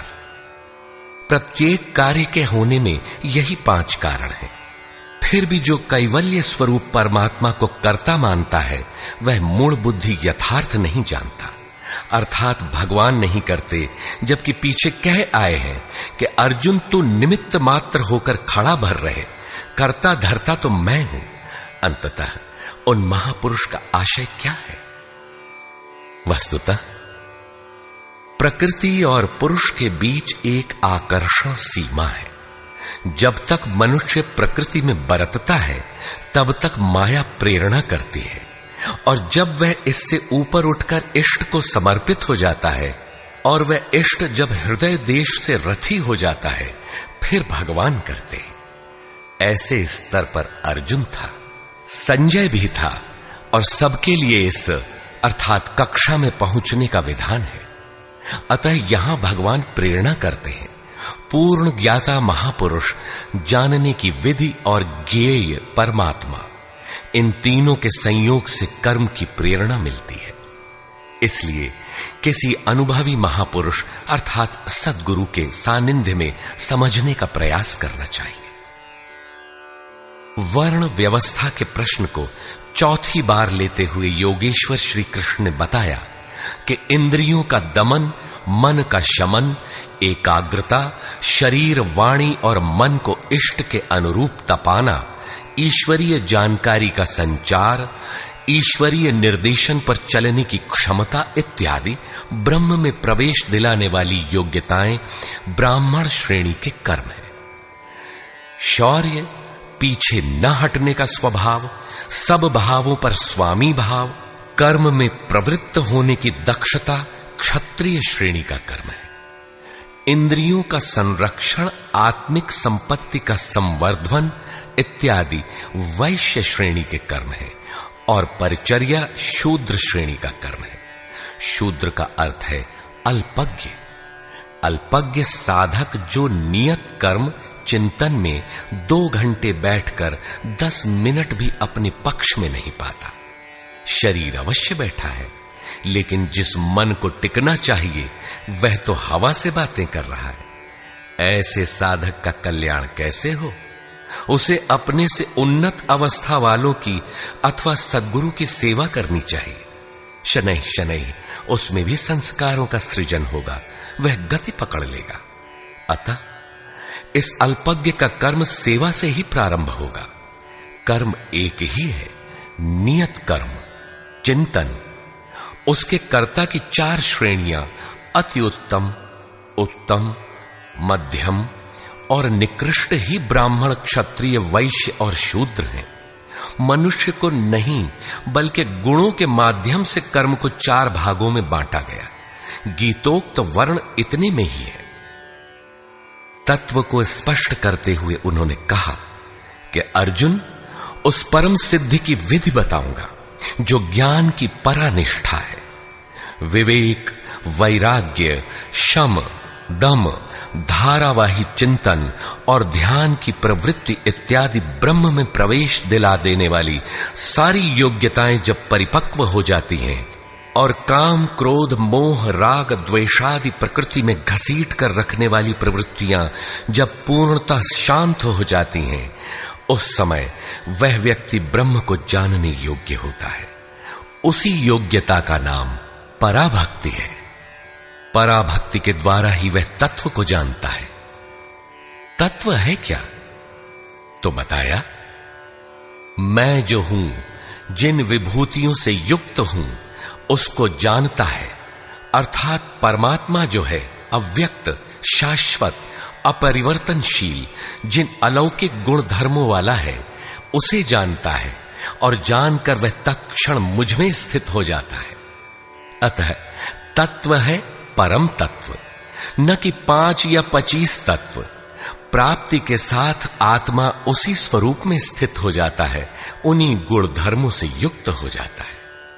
प्रत्येक कार्य के होने में यही 5 कारण हैं। फिर भी जो कैवल्य स्वरूप परमात्मा को कर्ता मानता है वह मूल बुद्धि यथार्थ नहीं जानता। अर्थात भगवान नहीं करते, जबकि पीछे कह आए हैं कि अर्जुन तू निमित्त मात्र होकर खड़ा भर रहे, कर्ता धर्ता तो मैं हूं। अंततः उन महापुरुष का आशय क्या है? वस्तुतः प्रकृति और पुरुष के बीच एक आकर्षण सीमा है। जब तक मनुष्य प्रकृति में बरतता है तब तक माया प्रेरणा करती है, और जब वह इससे ऊपर उठकर इष्ट को समर्पित हो जाता है और वह इष्ट जब हृदय देश से रथी हो जाता है फिर भगवान करते हैं। ऐसे स्तर पर अर्जुन था, संजय भी था, और सबके लिए इस अर्थात कक्षा में पहुंचने का विधान है। अतः यहां भगवान प्रेरणा करते हैं। पूर्ण ज्ञाता महापुरुष, जानने की विधि और ज्ञेय परमात्मा, इन तीनों के संयोग से कर्म की प्रेरणा मिलती है। इसलिए किसी अनुभवी महापुरुष अर्थात सद्गुरु के सानिध्य में समझने का प्रयास करना चाहिए। वर्ण व्यवस्था के प्रश्न को चौथी बार लेते हुए योगेश्वर श्री कृष्ण ने बताया कि इंद्रियों का दमन, मन का शमन, एकाग्रता, शरीर, वाणी और मन को इष्ट के अनुरूप तपाना, ईश्वरीय जानकारी का संचार, ईश्वरीय निर्देशन पर चलने की क्षमता इत्यादि ब्रह्म में प्रवेश दिलाने वाली योग्यताएं ब्राह्मण श्रेणी के कर्म है। शौर्य, पीछे न हटने का स्वभाव, सब भावों पर स्वामी भाव, कर्म में प्रवृत्त होने की दक्षता क्षत्रिय श्रेणी का कर्म है। इंद्रियों का संरक्षण, आत्मिक संपत्ति का संवर्धन इत्यादि वैश्य श्रेणी के कर्म है, और परिचर्या शूद्र श्रेणी का कर्म है। शूद्र का अर्थ है अल्पज्ञ। अल्पज्ञ साधक जो नियत कर्म चिंतन में 2 घंटे बैठकर 10 मिनट भी अपने पक्ष में नहीं पाता। शरीर अवश्य बैठा है, लेकिन जिस मन को टिकना चाहिए वह तो हवा से बातें कर रहा है। ऐसे साधक का कल्याण कैसे हो? उसे अपने से उन्नत अवस्था वालों की अथवा सद्गुरु की सेवा करनी चाहिए। शनैः शनैः उसमें भी संस्कारों का सृजन होगा, वह गति पकड़ लेगा। अतः इस अल्पज्ञ का कर्म सेवा से ही प्रारंभ होगा। कर्म एक ही है, नियत कर्म, चिंतन। उसके कर्ता की 4 श्रेणियां अति उत्तम, उत्तम, मध्यम और निकृष्ट ही ब्राह्मण, क्षत्रिय, वैश्य और शूद्र हैं। मनुष्य को नहीं बल्कि गुणों के माध्यम से कर्म को 4 भागों में बांटा गया। गीतोक्त वर्ण इतने में ही है। तत्व को स्पष्ट करते हुए उन्होंने कहा कि अर्जुन, उस परम सिद्धि की विधि बताऊंगा जो ज्ञान की परानिष्ठा है। विवेक, वैराग्य, शम, दम, धारावाही चिंतन और ध्यान की प्रवृत्ति इत्यादि ब्रह्म में प्रवेश दिला देने वाली सारी योग्यताएं जब परिपक्व हो जाती हैं और काम, क्रोध, मोह, राग, द्वेषादि प्रकृति में घसीट कर रखने वाली प्रवृत्तियां जब पूर्णतः शांत हो जाती हैं, उस समय वह व्यक्ति ब्रह्म को जानने योग्य होता है। उसी योग्यता का नाम पराभक्ति है। पराभक्ति के द्वारा ही वह तत्व को जानता है। तत्व है क्या? तो बताया, मैं जो हूं, जिन विभूतियों से युक्त हूं, उसको जानता है। अर्थात परमात्मा जो है अव्यक्त, शाश्वत, अपरिवर्तनशील, जिन अलौकिक गुण धर्मों वाला है, उसे जानता है, और जानकर वह तत्क्षण मुझ में स्थित हो जाता है। अतः तत्व है परम तत्व, न कि 5 या 25 तत्व। प्राप्ति के साथ आत्मा उसी स्वरूप में स्थित हो जाता है, उन्हीं गुण धर्मों से युक्त हो जाता है।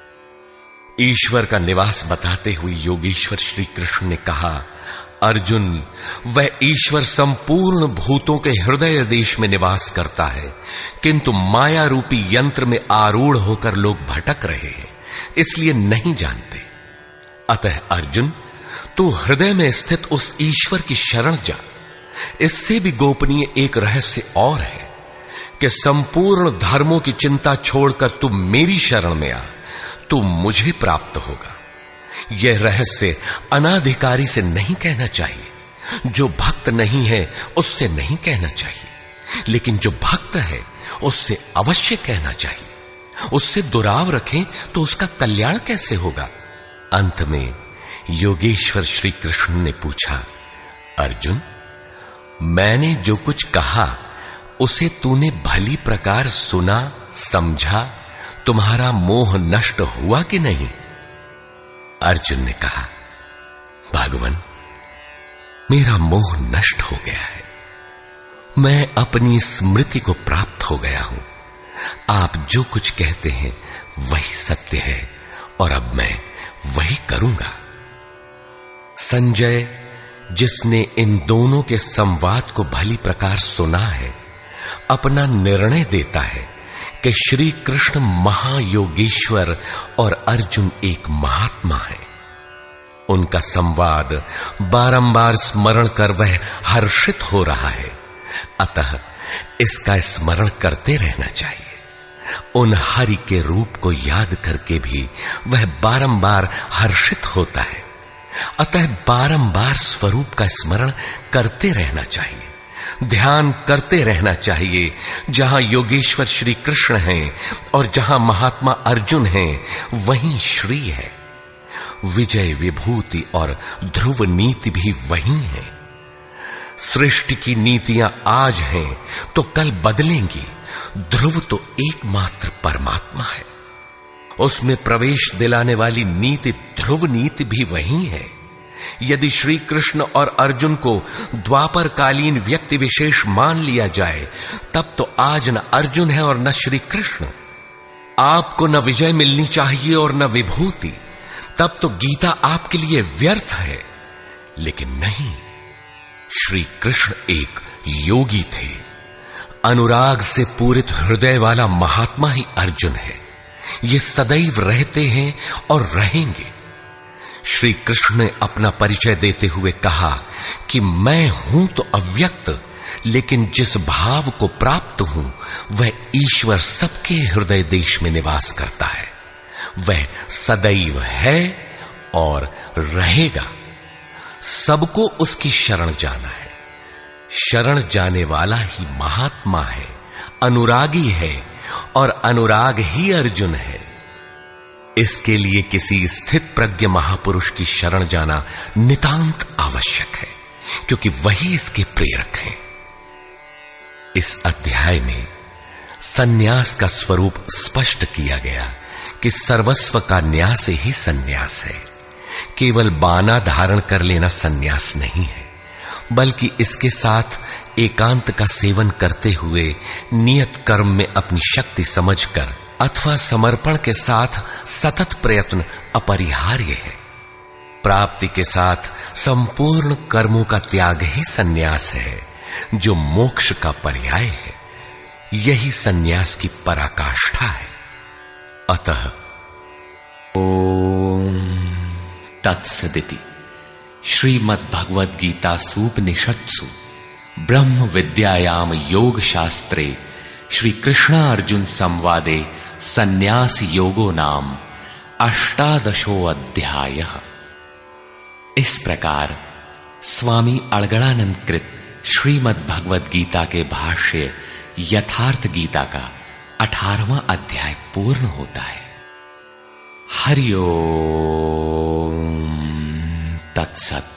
ईश्वर का निवास बताते हुए योगेश्वर श्री कृष्ण ने कहा, अर्जुन, वह ईश्वर संपूर्ण भूतों के हृदय देश में निवास करता है, किंतु माया रूपी यंत्र में आरूढ़ होकर लोग भटक रहे हैं, इसलिए नहीं जानते। अतः अर्जुन, तू हृदय में स्थित उस ईश्वर की शरण जा। इससे भी गोपनीय एक रहस्य और है कि संपूर्ण धर्मों की चिंता छोड़कर तू मेरी शरण में आ, तू मुझे प्राप्त होगा। यह रहस्य अनाधिकारी से नहीं कहना चाहिए, जो भक्त नहीं है उससे नहीं कहना चाहिए, लेकिन जो भक्त है उससे अवश्य कहना चाहिए। उससे दुराव रखें तो उसका कल्याण कैसे होगा? अंत में योगेश्वर श्री कृष्ण ने पूछा, अर्जुन, मैंने जो कुछ कहा उसे तूने भली प्रकार सुना, समझा? तुम्हारा मोह नष्ट हुआ कि नहीं? अर्जुन ने कहा, भगवन, मेरा मोह नष्ट हो गया है। मैं अपनी स्मृति को प्राप्त हो गया हूं। आप जो कुछ कहते हैं वही सत्य है और अब मैं वही करूंगा। संजय, जिसने इन दोनों के संवाद को भली प्रकार सुना है, अपना निर्णय देता है कि श्री कृष्ण महायोगेश्वर और अर्जुन एक महात्मा है। उनका संवाद बारंबार स्मरण कर वह हर्षित हो रहा है, अतः इसका स्मरण करते रहना चाहिए। उन हरि के रूप को याद करके भी वह बारंबार हर्षित होता है, अतः बारंबार स्वरूप का स्मरण करते रहना चाहिए। ध्यान करते रहना चाहिए। जहां योगेश्वर श्री कृष्ण हैं और जहां महात्मा अर्जुन हैं, वहीं श्री है। विजय, विभूति और ध्रुव नीति भी वही है। सृष्टि की नीतियां आज हैं तो कल बदलेंगी। ध्रुव तो एकमात्र परमात्मा है। उसमें प्रवेश दिलाने वाली नीति ध्रुव नीति भी वही है। यदि श्री कृष्ण और अर्जुन को द्वापर कालीन व्यक्ति विशेष मान लिया जाए, तब तो आज न अर्जुन है और न श्री कृष्ण। आपको न विजय मिलनी चाहिए और न विभूति, तब तो गीता आपके लिए व्यर्थ है। लेकिन नहीं, श्री कृष्ण एक योगी थे। अनुराग से पूरित हृदय वाला महात्मा ही अर्जुन है। ये सदैव रहते हैं और रहेंगे। श्री कृष्ण ने अपना परिचय देते हुए कहा कि मैं हूं तो अव्यक्त, लेकिन जिस भाव को प्राप्त हूं वह ईश्वर सबके हृदय देश में निवास करता है। वह सदैव है और रहेगा। सबको उसकी शरण जाना है। शरण जाने वाला ही महात्मा है, अनुरागी है, और अनुराग ही अर्जुन है। इसके लिए किसी स्थित प्रज्ञ महापुरुष की शरण जाना नितांत आवश्यक है, क्योंकि वही इसके प्रेरक हैं। इस अध्याय में सन्यास का स्वरूप स्पष्ट किया गया कि सर्वस्व का न्यास ही सन्यास है। केवल बाना धारण कर लेना सन्यास नहीं है, बल्कि इसके साथ एकांत का सेवन करते हुए नियत कर्म में अपनी शक्ति समझकर अथवा समर्पण के साथ सतत प्रयत्न अपरिहार्य है। प्राप्ति के साथ संपूर्ण कर्मों का त्याग ही सन्यास है, जो मोक्ष का पर्याय है। यही सन्यास की पराकाष्ठा है। अतः ओम तत्सदिति श्रीमद्भगवद्गीतासूपनिषत्सु ब्रह्म विद्यायाम योग शास्त्रे श्री कृष्ण अर्जुन संवादे सन्यास योगो नाम 18 अध्यायः। इस प्रकार स्वामी अड़गड़ानंद कृत श्रीमद्भगवद्गीता के भाष्य यथार्थ गीता का 18वां अध्याय पूर्ण होता है। हरि ओम तत्सत्।